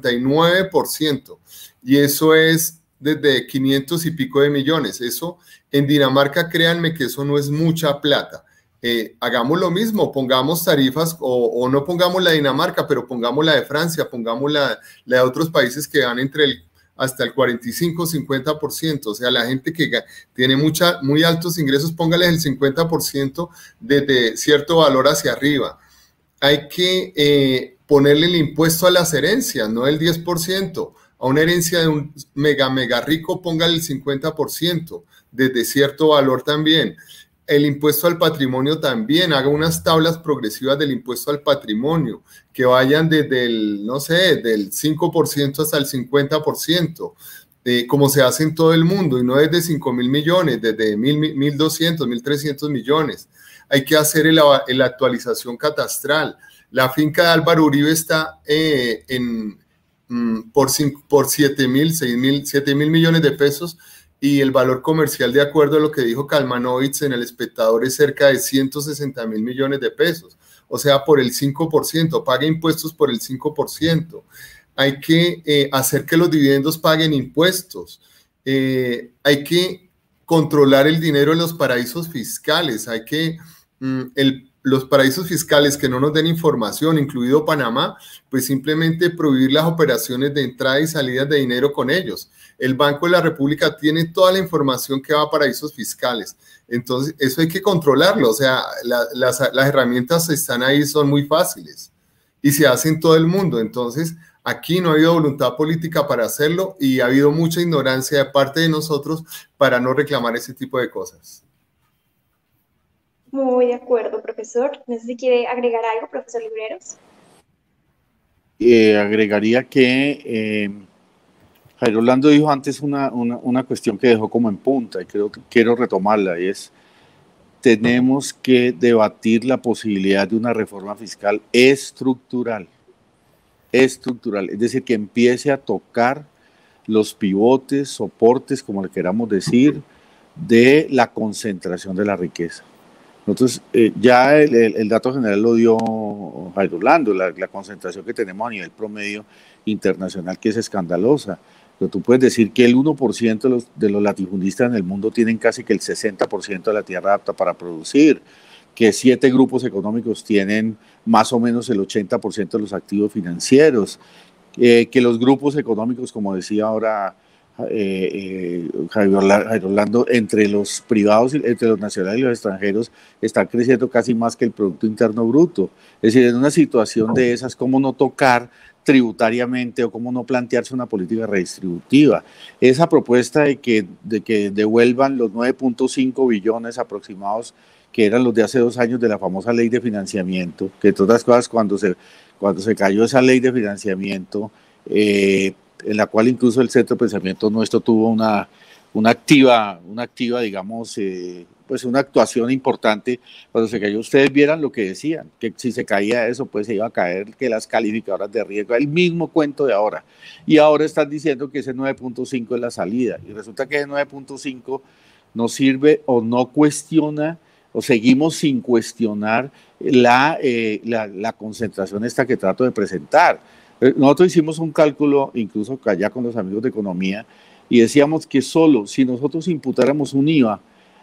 59%, y eso es desde 500 y pico de millones. Eso en Dinamarca, créanme que eso no es mucha plata. Hagamos lo mismo, pongamos tarifas o no pongamos la de Dinamarca, pero pongamos la de Francia, pongamos la de otros países que van hasta el 45-50%, o sea, la gente que tiene muy altos ingresos, póngales el 50% desde cierto valor hacia arriba. Hay que ponerle el impuesto a las herencias, no el 10%. A una herencia de un mega rico, póngale el 50%, desde cierto valor también. El impuesto al patrimonio también, haga unas tablas progresivas del impuesto al patrimonio, que vayan desde del 5% hasta el 50%, como se hace en todo el mundo, y no desde 5.000 millones, desde 1.200, 1.300 millones. Hay que hacer la actualización catastral. La finca de Álvaro Uribe está por 7.000 millones de pesos, y el valor comercial, de acuerdo a lo que dijo Kalmanovitz en El Espectador, es cerca de 160.000 millones de pesos, o sea, por el 5%, pague impuestos por el 5%. Hay que hacer que los dividendos paguen impuestos. Hay que controlar el dinero en los paraísos fiscales. Hay que, los paraísos fiscales que no nos den información, incluido Panamá, pues simplemente prohibir las operaciones de entrada y salida de dinero con ellos. El Banco de la República tiene toda la información que va a paraísos fiscales. Entonces, eso hay que controlarlo. O sea, las herramientas están ahí, son muy fáciles y se hace en todo el mundo. Entonces, aquí no ha habido voluntad política para hacerlo y ha habido mucha ignorancia de parte de nosotros para no reclamar ese tipo de cosas. Muy de acuerdo, profesor. No sé si quiere agregar algo, profesor Libreros. Agregaría que Jairo Orlando dijo antes una cuestión que dejó como en punta y quiero retomarla, y es tenemos que debatir la posibilidad de una reforma fiscal estructural, es decir, que empiece a tocar los pivotes, soportes, como le queramos decir, de la concentración de la riqueza. Nosotros, ya el dato general lo dio Jairo Orlando, la concentración que tenemos a nivel promedio internacional, que es escandalosa. Pero tú puedes decir que el 1% de los latifundistas en el mundo tienen casi que el 60% de la tierra apta para producir, que 7 grupos económicos tienen más o menos el 80% de los activos financieros, que los grupos económicos, como decía ahora Jairo Orlando, entre los privados, entre los nacionales y los extranjeros, están creciendo casi más que el Producto Interno Bruto. Es decir, en una situación de esas, ¿cómo no tocar tributariamente o cómo no plantearse una política redistributiva? Esa propuesta de que devuelvan los 9.5 billones aproximados que eran los de hace 2 años de la famosa ley de financiamiento, que entre otras cosas cuando se cayó esa ley de financiamiento, en la cual incluso el Centro de Pensamiento Nuestro tuvo una activa, digamos, pues una actuación importante cuando se cayó. Ustedes vieran lo que decían, que si se caía eso, pues se iba a caer que las calificadoras de riesgo, el mismo cuento de ahora. Y ahora están diciendo que ese 9.5 es la salida, y resulta que ese 9.5 no sirve o no cuestiona, o seguimos sin cuestionar la concentración esta que trato de presentar. Nosotros hicimos un cálculo, incluso allá con los amigos de economía, y decíamos que solo si nosotros imputáramos un IVA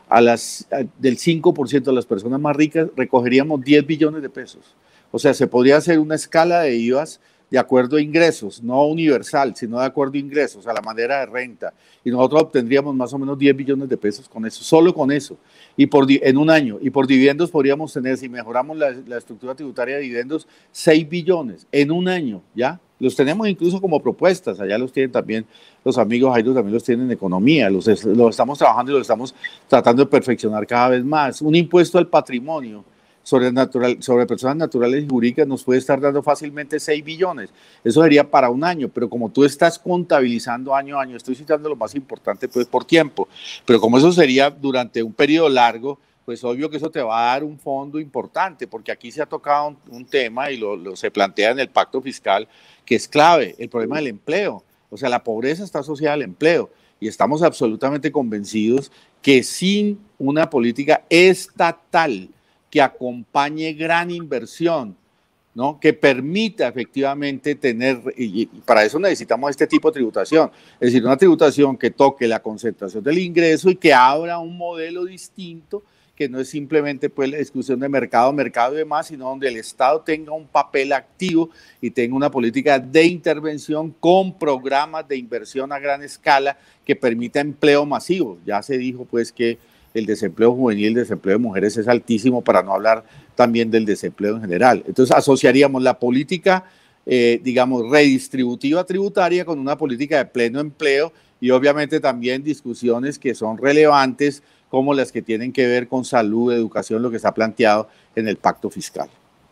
del 5% de las personas más ricas, recogeríamos 10 billones de pesos. O sea, se podría hacer una escala de IVAs de acuerdo a ingresos, no universal, sino de acuerdo a ingresos, a la manera de renta. Y nosotros obtendríamos más o menos 10 billones de pesos con eso, solo con eso, en un año. Y por dividendos podríamos tener, si mejoramos la estructura tributaria de dividendos, 6 billones en un año, ¿ya? Los tenemos incluso como propuestas, allá los tienen también los amigos, Jairo también los tienen en economía, los estamos trabajando y los estamos tratando de perfeccionar cada vez más. Un impuesto al patrimonio sobre personas naturales y jurídicas nos puede estar dando fácilmente 6 billones. Eso sería para un año, pero como tú estás contabilizando año a año, estoy citando lo más importante pues por tiempo, pero como eso sería durante un periodo largo, pues obvio que eso te va a dar un fondo importante, porque aquí se ha tocado un tema y se plantea en el pacto fiscal, que es clave, el problema del empleo. O sea, la pobreza está asociada al empleo y estamos absolutamente convencidos que sin una política estatal que acompañe gran inversión, ¿no? Que permita efectivamente tener, y para eso necesitamos este tipo de tributación, es decir, una tributación que toque la concentración del ingreso y que abra un modelo distinto, que no es simplemente pues la discusión de mercado y demás, sino donde el Estado tenga un papel activo y tenga una política de intervención con programas de inversión a gran escala que permita empleo masivo. Ya se dijo pues que el desempleo juvenil, el desempleo de mujeres es altísimo, para no hablar también del desempleo en general. Entonces asociaríamos la política, digamos, redistributiva tributaria con una política de pleno empleo y obviamente también discusiones que son relevantes como las que tienen que ver con salud, educación, lo que está planteado en el pacto fiscal.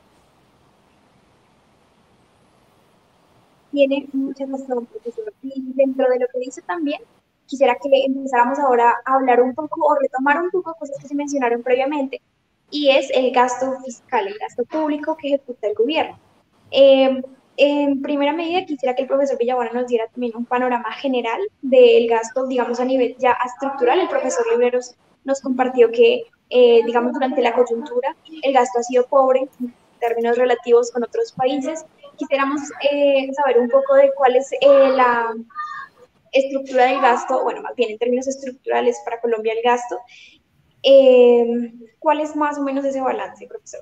Tiene mucha razón, profesor. Y dentro de lo que dice también, quisiera que empezáramos ahora a hablar un poco o retomar un poco cosas que se mencionaron previamente, y es el gasto fiscal, el gasto público que ejecuta el gobierno. En primera medida, quisiera que el profesor Villabuena nos diera también un panorama general del gasto, digamos, a nivel ya estructural. El profesor Libreros nos compartió que, digamos, durante la coyuntura, el gasto ha sido pobre en términos relativos con otros países. Quisiéramos saber un poco de cuál es la estructura del gasto, bueno, más bien en términos estructurales para Colombia el gasto. ¿Cuál es más o menos ese balance, profesor?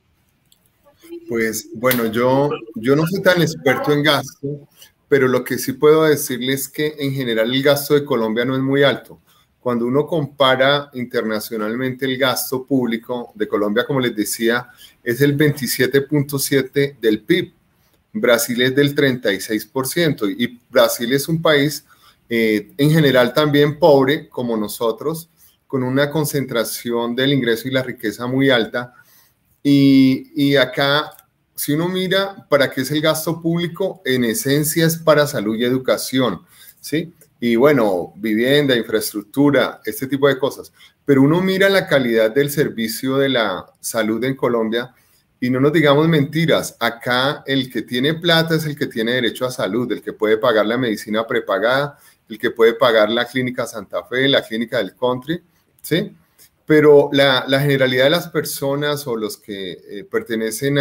Pues bueno, yo no soy tan experto en gasto, pero lo que sí puedo decirles es que en general el gasto de Colombia no es muy alto. Cuando uno compara internacionalmente el gasto público de Colombia, como les decía, es el 27.7% del PIB. Brasil es del 36% y Brasil es un país en general también pobre como nosotros, con una concentración del ingreso y la riqueza muy alta. Y acá, si uno mira para qué es el gasto público, en esencia es para salud y educación, ¿sí? Y bueno, vivienda, infraestructura, este tipo de cosas. pero uno mira la calidad del servicio de la salud en Colombia y no nos digamos mentiras, acá el que tiene plata es el que tiene derecho a salud, el que puede pagar la medicina prepagada, el que puede pagar la clínica Santa Fe, la clínica del Country, ¿sí? Pero la generalidad de las personas o los que pertenecen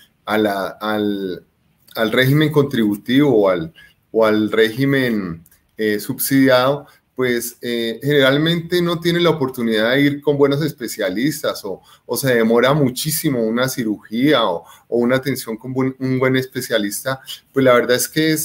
al régimen contributivo o al régimen subsidiado, pues generalmente no tienen la oportunidad de ir con buenos especialistas o se demora muchísimo una cirugía o una atención con un buen especialista, pues la verdad es que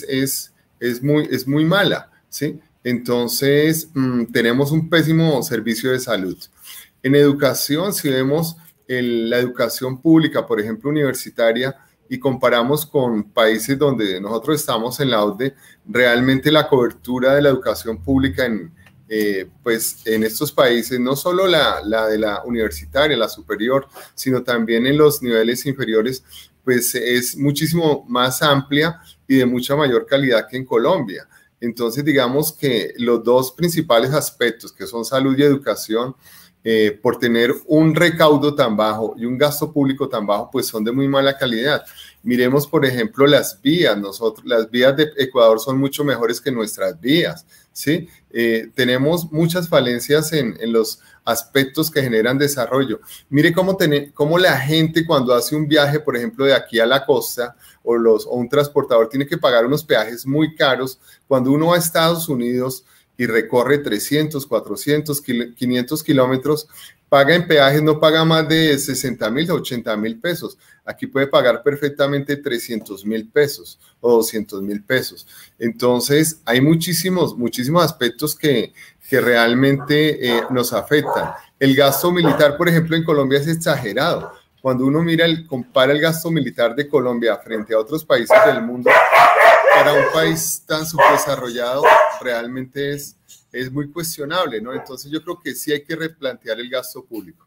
es muy mala, ¿sí? Entonces, tenemos un pésimo servicio de salud. En educación, si vemos la educación pública, por ejemplo, universitaria, y comparamos con países donde nosotros estamos en la OCDE, realmente la cobertura de la educación pública pues en estos países, no solo la de la universitaria, la superior, sino también en los niveles inferiores, pues es muchísimo más amplia y de mucha mayor calidad que en Colombia. Entonces, digamos que los dos principales aspectos, que son salud y educación, por tener un recaudo tan bajo y un gasto público tan bajo, pues son de muy mala calidad. Miremos, por ejemplo, las vías. Las vías de Ecuador son mucho mejores que nuestras vías, ¿sí? Tenemos muchas falencias en los aspectos que generan desarrollo. Mire cómo la gente cuando hace un viaje, por ejemplo, de aquí a la costa, o un transportador tiene que pagar unos peajes muy caros. Cuando uno va a Estados Unidos y recorre 300, 400, 500 kilómetros, paga en peajes, no paga más de 60,000 a 80,000 pesos. Aquí puede pagar perfectamente 300,000 pesos o 200,000 pesos. Entonces, hay muchísimos aspectos que realmente nos afectan. El gasto militar, por ejemplo, en Colombia es exagerado. Cuando uno compara el gasto militar de Colombia frente a otros países del mundo, para un país tan subdesarrollado realmente es muy cuestionable, ¿no? Entonces yo creo que sí hay que replantear el gasto público.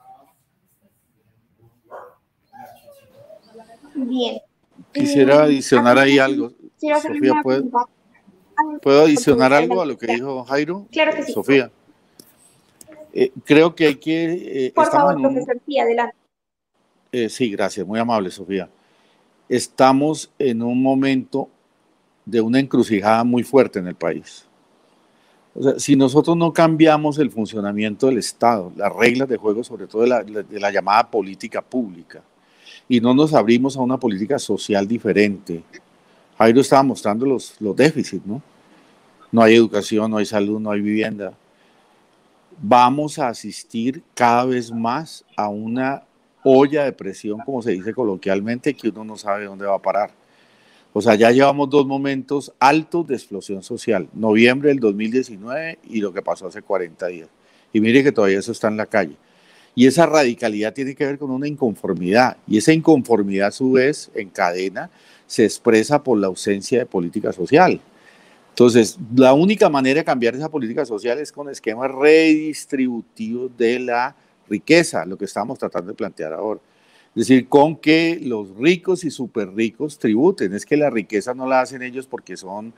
Bien. Quisiera adicionar ahí algo. Sofía, ¿puedo adicionar algo a lo que dijo Jairo? Claro que sí. Sofía. Creo que hay que... Por favor, profesor, sí, adelante. Sí, gracias, muy amable, Sofía. Estamos en un momento de una encrucijada muy fuerte en el país. O sea, si nosotros no cambiamos el funcionamiento del Estado, las reglas de juego, sobre todo de la llamada política pública, y no nos abrimos a una política social diferente, Jairo estaba mostrando los déficits, ¿no? No hay educación, no hay salud, no hay vivienda. Vamos a asistir cada vez más a una olla de presión, como se dice coloquialmente, que uno no sabe dónde va a parar. O sea, ya llevamos dos momentos altos de explosión social, noviembre del 2019 y lo que pasó hace 40 días. Y mire que todavía eso está en la calle. Y esa radicalidad tiene que ver con una inconformidad, y esa inconformidad a su vez en cadena se expresa por la ausencia de política social. Entonces, la única manera de cambiar esa política social es con esquemas redistributivos de la riqueza, lo que estamos tratando de plantear ahora. Es decir, con que los ricos y súper ricos tributen. Es que la riqueza no la hacen ellos porque son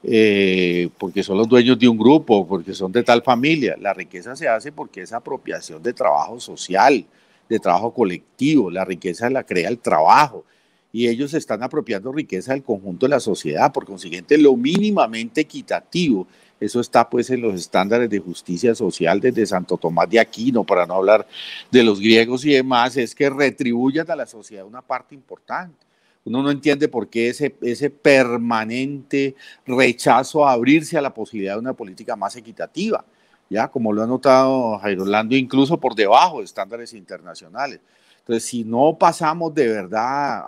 los dueños de un grupo, porque son de tal familia. La riqueza se hace porque es apropiación de trabajo social, de trabajo colectivo. La riqueza la crea el trabajo. Y ellos están apropiando riqueza del conjunto de la sociedad. Por consiguiente, lo mínimamente equitativo, eso está pues en los estándares de justicia social desde Santo Tomás de Aquino, para no hablar de los griegos y demás, es que retribuyan a la sociedad una parte importante. Uno no entiende por qué ese permanente rechazo a abrirse a la posibilidad de una política más equitativa, ya como lo ha notado Jairo Orlando, incluso por debajo de estándares internacionales. Entonces, si no pasamos de verdad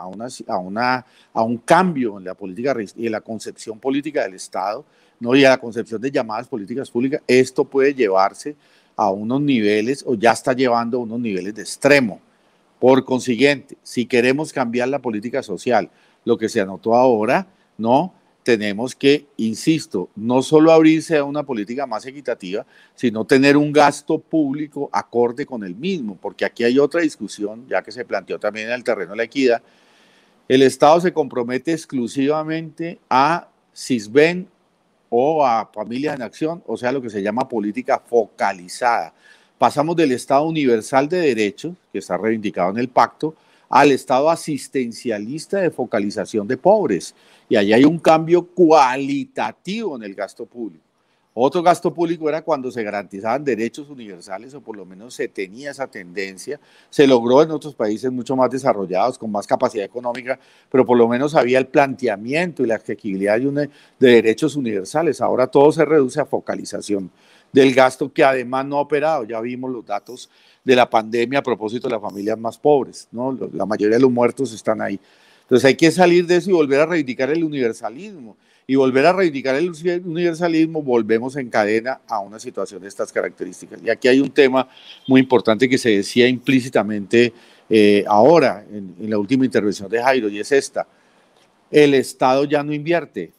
a un cambio en la política y en la concepción política del Estado, ¿no? Y a la concepción de llamadas políticas públicas, esto puede llevarse a unos niveles, o ya está llevando a unos niveles de extremo. Por consiguiente, si queremos cambiar la política social, lo que se anotó ahora, ¿no? Tenemos que, insisto, no solo abrirse a una política más equitativa, sino tener un gasto público acorde con el mismo, porque aquí hay otra discusión, ya que se planteó también en el terreno de la equidad. El Estado se compromete exclusivamente a SISBEN o a Familias en Acción, o sea, lo que se llama política focalizada. Pasamos del Estado universal de derechos, que está reivindicado en el pacto, al Estado asistencialista de focalización de pobres. Y ahí hay un cambio cualitativo en el gasto público. Otro gasto público era cuando se garantizaban derechos universales, o por lo menos se tenía esa tendencia. Se logró en otros países mucho más desarrollados, con más capacidad económica, pero por lo menos había el planteamiento y la asequibilidad de derechos universales. Ahora todo se reduce a focalización del gasto, que además no ha operado. Ya vimos los datos de la pandemia a propósito de las familias más pobres, ¿no? La mayoría de los muertos están ahí. Entonces hay que salir de eso y volver a reivindicar el universalismo. Y volver a reivindicar el universalismo, volvemos en cadena a una situación de estas características. Y aquí hay un tema muy importante que se decía implícitamente ahora, en la última intervención de Jairo, y es esta: el Estado ya no invierte.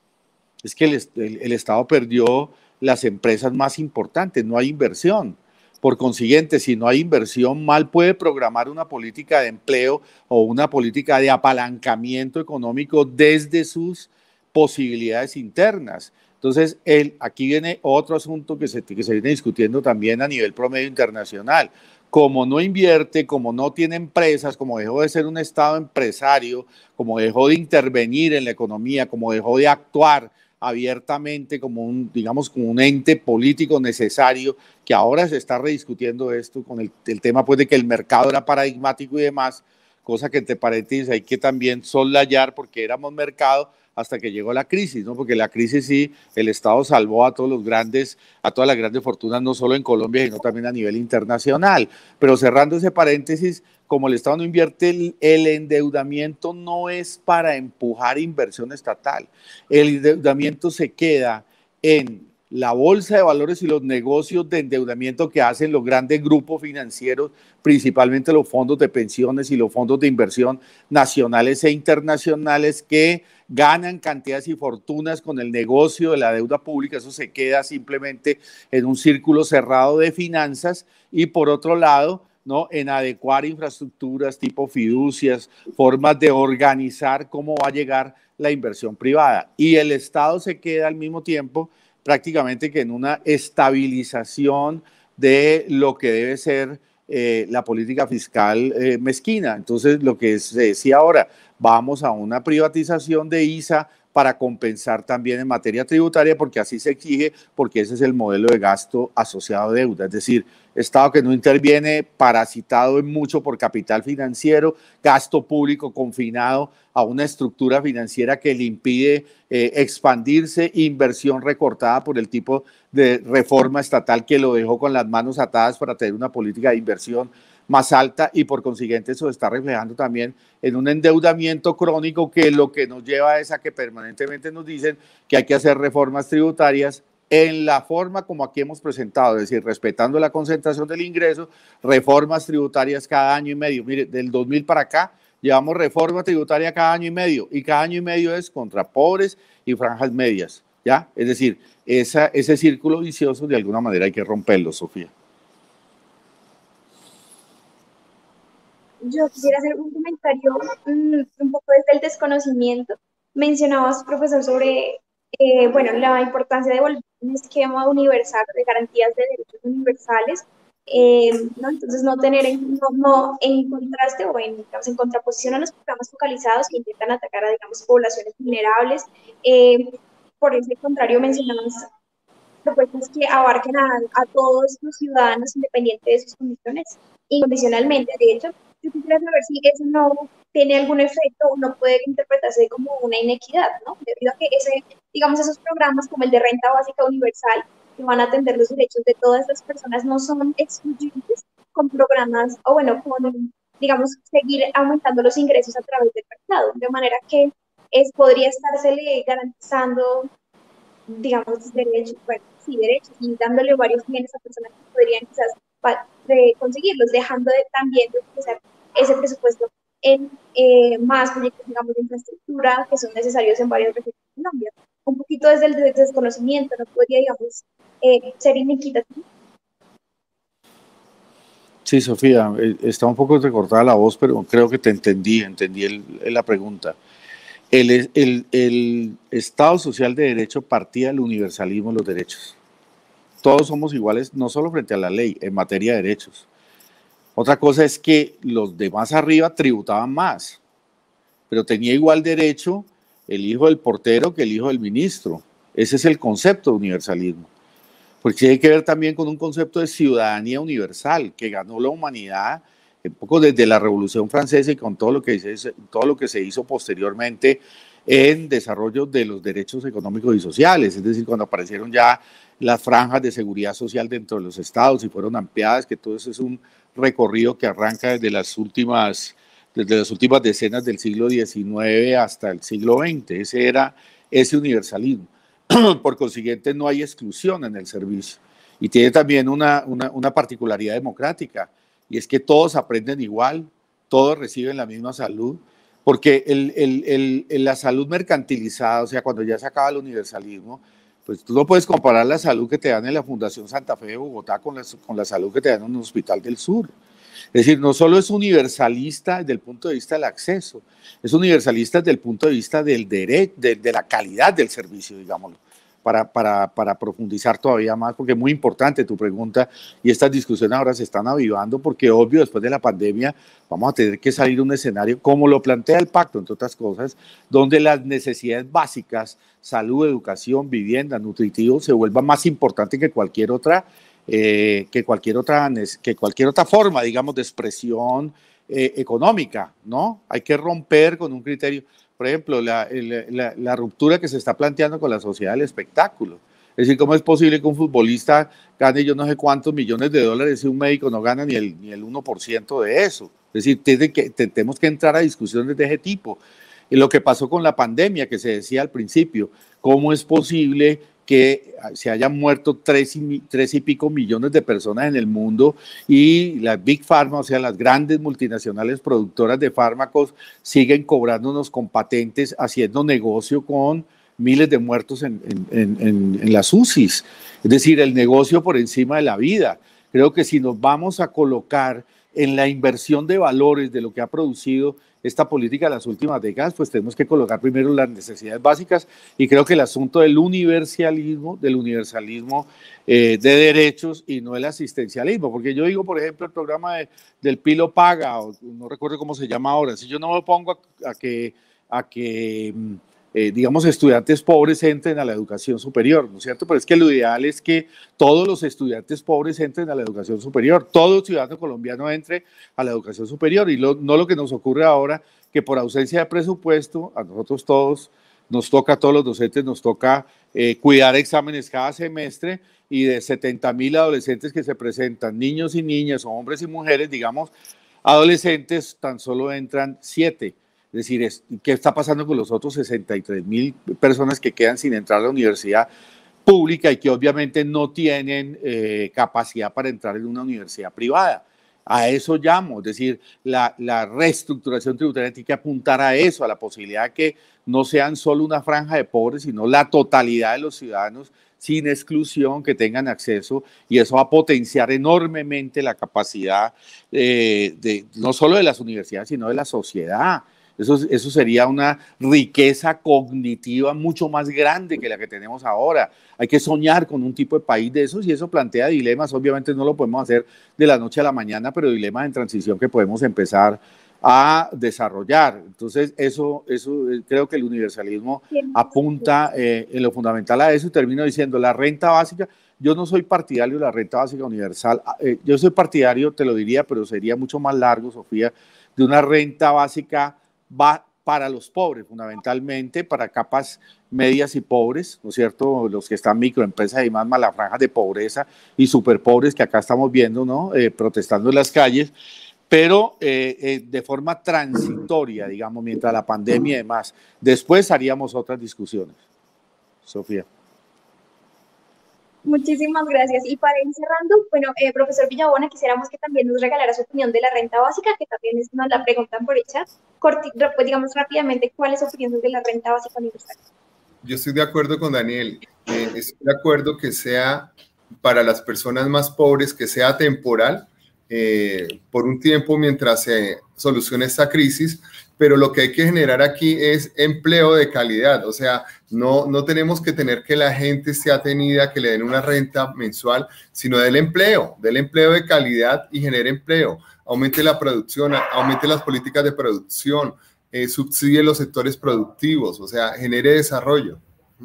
Es que el Estado perdió las empresas más importantes, no hay inversión. Por consiguiente, si no hay inversión, mal puede programar una política de empleo o una política de apalancamiento económico desde sus posibilidades internas. Entonces, aquí viene otro asunto que se viene discutiendo también a nivel promedio internacional. Como no invierte, como no tiene empresas, como dejó de ser un Estado empresario, como dejó de intervenir en la economía, como dejó de actuar abiertamente como digamos, como un ente político necesario, que ahora se está rediscutiendo esto con el tema pues de que el mercado era paradigmático y demás, cosa que entre paréntesis hay que también soslayar, porque éramos mercado hasta que llegó la crisis, ¿no? Porque la crisis sí, el Estado salvó a todas las grandes fortunas, no solo en Colombia, sino también a nivel internacional. Pero cerrando ese paréntesis, como el Estado no invierte, el endeudamiento no es para empujar inversión estatal. El endeudamiento se queda en la bolsa de valores y los negocios de endeudamiento que hacen los grandes grupos financieros, principalmente los fondos de pensiones y los fondos de inversión nacionales e internacionales, que ganan cantidades y fortunas con el negocio de la deuda pública. Eso se queda simplemente en un círculo cerrado de finanzas. Y por otro lado, ¿no?, en adecuar infraestructuras tipo fiducias, formas de organizar cómo va a llegar la inversión privada. Y el Estado se queda al mismo tiempo prácticamente que en una estabilización de lo que debe ser la política fiscal mezquina. Entonces, lo que se decía ahora, vamos a una privatización de ISA para compensar también en materia tributaria, porque así se exige, porque ese es el modelo de gasto asociado a deuda. Es decir, Estado que no interviene, parasitado en mucho por capital financiero, gasto público confinado a una estructura financiera que le impide expandirse, inversión recortada por el tipo de reforma estatal que lo dejó con las manos atadas para tener una política de inversión más alta, y por consiguiente eso está reflejando también en un endeudamiento crónico, que lo que nos lleva es a que permanentemente nos dicen que hay que hacer reformas tributarias en la forma como aquí hemos presentado, es decir, respetando la concentración del ingreso, reformas tributarias cada año y medio. Mire, del 2000 para acá llevamos reforma tributaria cada año y medio, y cada año y medio es contra pobres y franjas medias, ¿ya? Es decir, ese círculo vicioso de alguna manera hay que romperlo, Sofía. Yo quisiera hacer un comentario un poco desde el desconocimiento. Mencionabas, profesor, sobre bueno, la importancia de volver un esquema universal de garantías de derechos universales, ¿no? Entonces, no tener no en contraste o digamos, en contraposición a los programas focalizados que intentan atacar a, digamos, poblaciones vulnerables. Por ese contrario, mencionamos propuestas que abarquen a todos los ciudadanos independiente de sus condiciones, incondicionalmente. De hecho, yo quisiera saber si eso no tiene algún efecto o no puede interpretarse como una inequidad, ¿no? Debido a que digamos, esos programas como el de renta básica universal, que van a atender los derechos de todas las personas, no son excluyentes con programas, o bueno, con, digamos, seguir aumentando los ingresos a través del mercado, de manera que podría estársele garantizando, digamos, derechos, bueno, sí, derechos, y dándole varios bienes a personas que podrían quizás conseguirlos, dejando también de utilizar ese presupuesto en más proyectos, digamos, de infraestructura que son necesarios en varias regiones de Colombia. Un poquito desde el desconocimiento, no podría, digamos, ser inequitativo. Sí, Sofía, está un poco recortada la voz, pero creo que te entendí la pregunta. El Estado social de derecho partía del universalismo de los derechos. todos somos iguales, no solo frente a la ley, en materia de derechos. Otra cosa es que los de más arriba tributaban más, pero tenía igual derecho el hijo del portero que el hijo del ministro. Ese es el concepto de universalismo. Porque tiene que ver también con un concepto de ciudadanía universal que ganó la humanidad un poco desde la Revolución Francesa y con todo lo que se hizo posteriormente en desarrollo de los derechos económicos y sociales, es decir, cuando aparecieron ya las franjas de seguridad social dentro de los estados y fueron ampliadas, que todo eso es un recorrido que arranca desde las últimas decenas del siglo XIX hasta el siglo XX. Ese era ese universalismo. Por consiguiente, no hay exclusión en el servicio. Y tiene también una particularidad democrática, y es que todos aprenden igual, todos reciben la misma salud, porque la salud mercantilizada, o sea, cuando ya se acaba el universalismo, pues tú no puedes comparar la salud que te dan en la Fundación Santa Fe de Bogotá con la salud que te dan en un hospital del sur. Es decir, no solo es universalista desde el punto de vista del acceso, es universalista desde el punto de vista del derecho, de la calidad del servicio, digámoslo, para profundizar todavía más, porque es muy importante tu pregunta y estas discusiones ahora se están avivando, porque obvio, después de la pandemia vamos a tener que salir a un escenario, como lo plantea el pacto, entre otras cosas, donde las necesidades básicas, salud, educación, vivienda, nutritivo, se vuelvan más importantes que cualquier otra forma, digamos, de expresión económica, ¿no? Hay que romper con un criterio, por ejemplo, la ruptura que se está planteando con la sociedad del espectáculo. Es decir, ¿cómo es posible que un futbolista gane yo no sé cuántos millones de dólares y un médico no gana ni el 1% de eso? Es decir, tenemos que entrar a discusiones de ese tipo. Y lo que pasó con la pandemia, que se decía al principio, ¿cómo es posible que se hayan muerto 3 y pico millones de personas en el mundo y las Big Pharma, o sea, las grandes multinacionales productoras de fármacos, siguen cobrándonos con patentes, haciendo negocio con miles de muertos en las UCIs? Es decir, el negocio por encima de la vida. Creo que si nos vamos a colocar en la inversión de valores de lo que ha producido esta política de las últimas décadas, pues tenemos que colocar primero las necesidades básicas, y creo que el asunto del universalismo de derechos y no el asistencialismo, porque yo digo, por ejemplo, el programa del Pilo Paga, o no recuerdo cómo se llama ahora, si yo no me opongo a que digamos, estudiantes pobres entren a la educación superior, ¿no es cierto? Pero es que lo ideal es que todos los estudiantes pobres entren a la educación superior, todo ciudadano colombiano entre a la educación superior, y no lo que nos ocurre ahora, que por ausencia de presupuesto, a nosotros todos nos toca, a todos los docentes nos toca cuidar exámenes cada semestre, y de 70.000 adolescentes que se presentan, niños y niñas, hombres y mujeres, digamos, adolescentes, tan solo entran 7. Es decir, ¿qué está pasando con los otros 63.000 personas que quedan sin entrar a la universidad pública y que obviamente no tienen capacidad para entrar en una universidad privada? A eso llamo, es decir, la reestructuración tributaria tiene que apuntar a eso, a la posibilidad de que no sean solo una franja de pobres, sino la totalidad de los ciudadanos sin exclusión que tengan acceso, y eso va a potenciar enormemente la capacidad no solo de las universidades, sino de la sociedad. Eso sería una riqueza cognitiva mucho más grande que la que tenemos ahora. Hay que soñar con un tipo de país de esos, y eso plantea dilemas. Obviamente no lo podemos hacer de la noche a la mañana, pero dilemas en transición que podemos empezar a desarrollar. Entonces, eso creo que el universalismo apunta en lo fundamental a eso, y termino diciendo, la renta básica. Yo no soy partidario de la renta básica universal. Yo soy partidario, te lo diría, pero sería mucho más largo, Sofía, de una renta básica para los pobres, fundamentalmente para capas medias y pobres, ¿no es cierto? Los que están microempresas y más las franjas de pobreza y superpobres que acá estamos viendo, ¿no? Protestando en las calles, pero de forma transitoria, digamos, mientras la pandemia y demás. Después haríamos otras discusiones. Sofía. Muchísimas gracias. Y para ir cerrando, bueno, profesor Villabona, quisiéramos que también nos regalara su opinión de la renta básica, que también nos la preguntan por el chat. Digamos rápidamente, ¿cuál es su opinión de la renta básica universal? Yo estoy de acuerdo con Daniel. Estoy de acuerdo que sea para las personas más pobres, que sea temporal, por un tiempo mientras se solucione esta crisis, pero lo que hay que generar aquí es empleo de calidad, o sea, no tenemos que tener que la gente esté atenida, que le den una renta mensual, sino del empleo de calidad y genere empleo, aumente la producción, aumente las políticas de producción, subsidie los sectores productivos, o sea, genere desarrollo.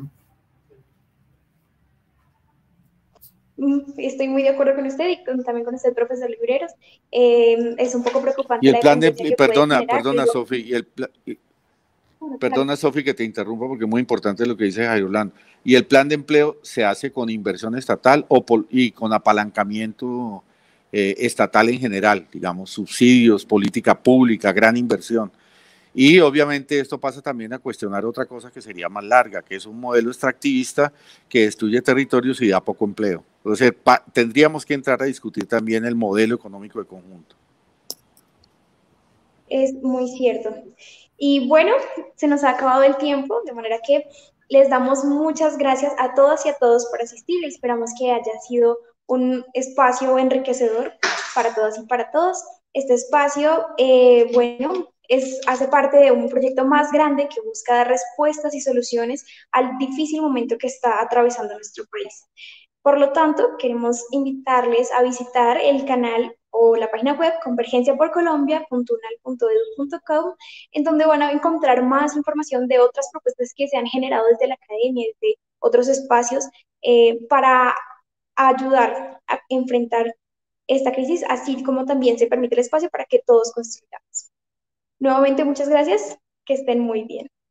Estoy muy de acuerdo con usted y también con usted, profesor Libreros. Es un poco preocupante Y el la plan de, dependencia que puede perdona, generar. perdona, Sofi, perdona, Sofi, que te interrumpa porque es muy importante lo que dice Jairo Orlando. ¿Y el plan de empleo se hace con inversión estatal y con apalancamiento estatal en general, digamos, subsidios, política pública, gran inversión? Y obviamente esto pasa también a cuestionar otra cosa que sería más larga, que es un modelo extractivista que destruye territorios y da poco empleo. Entonces, tendríamos que entrar a discutir también el modelo económico de conjunto. Es muy cierto. Y bueno, se nos ha acabado el tiempo, de manera que les damos muchas gracias a todas y a todos por asistir. Esperamos que haya sido un espacio enriquecedor para todas y para todos. Este espacio, bueno, hace parte de un proyecto más grande que busca dar respuestas y soluciones al difícil momento que está atravesando nuestro país. Por lo tanto, queremos invitarles a visitar el canal o la página web convergenciaporcolombia.unal.edu.co, en donde van a encontrar más información de otras propuestas que se han generado desde la academia, desde otros espacios, para ayudar a enfrentar esta crisis, así como también se permite el espacio para que todos construyamos. Nuevamente, muchas gracias, que estén muy bien.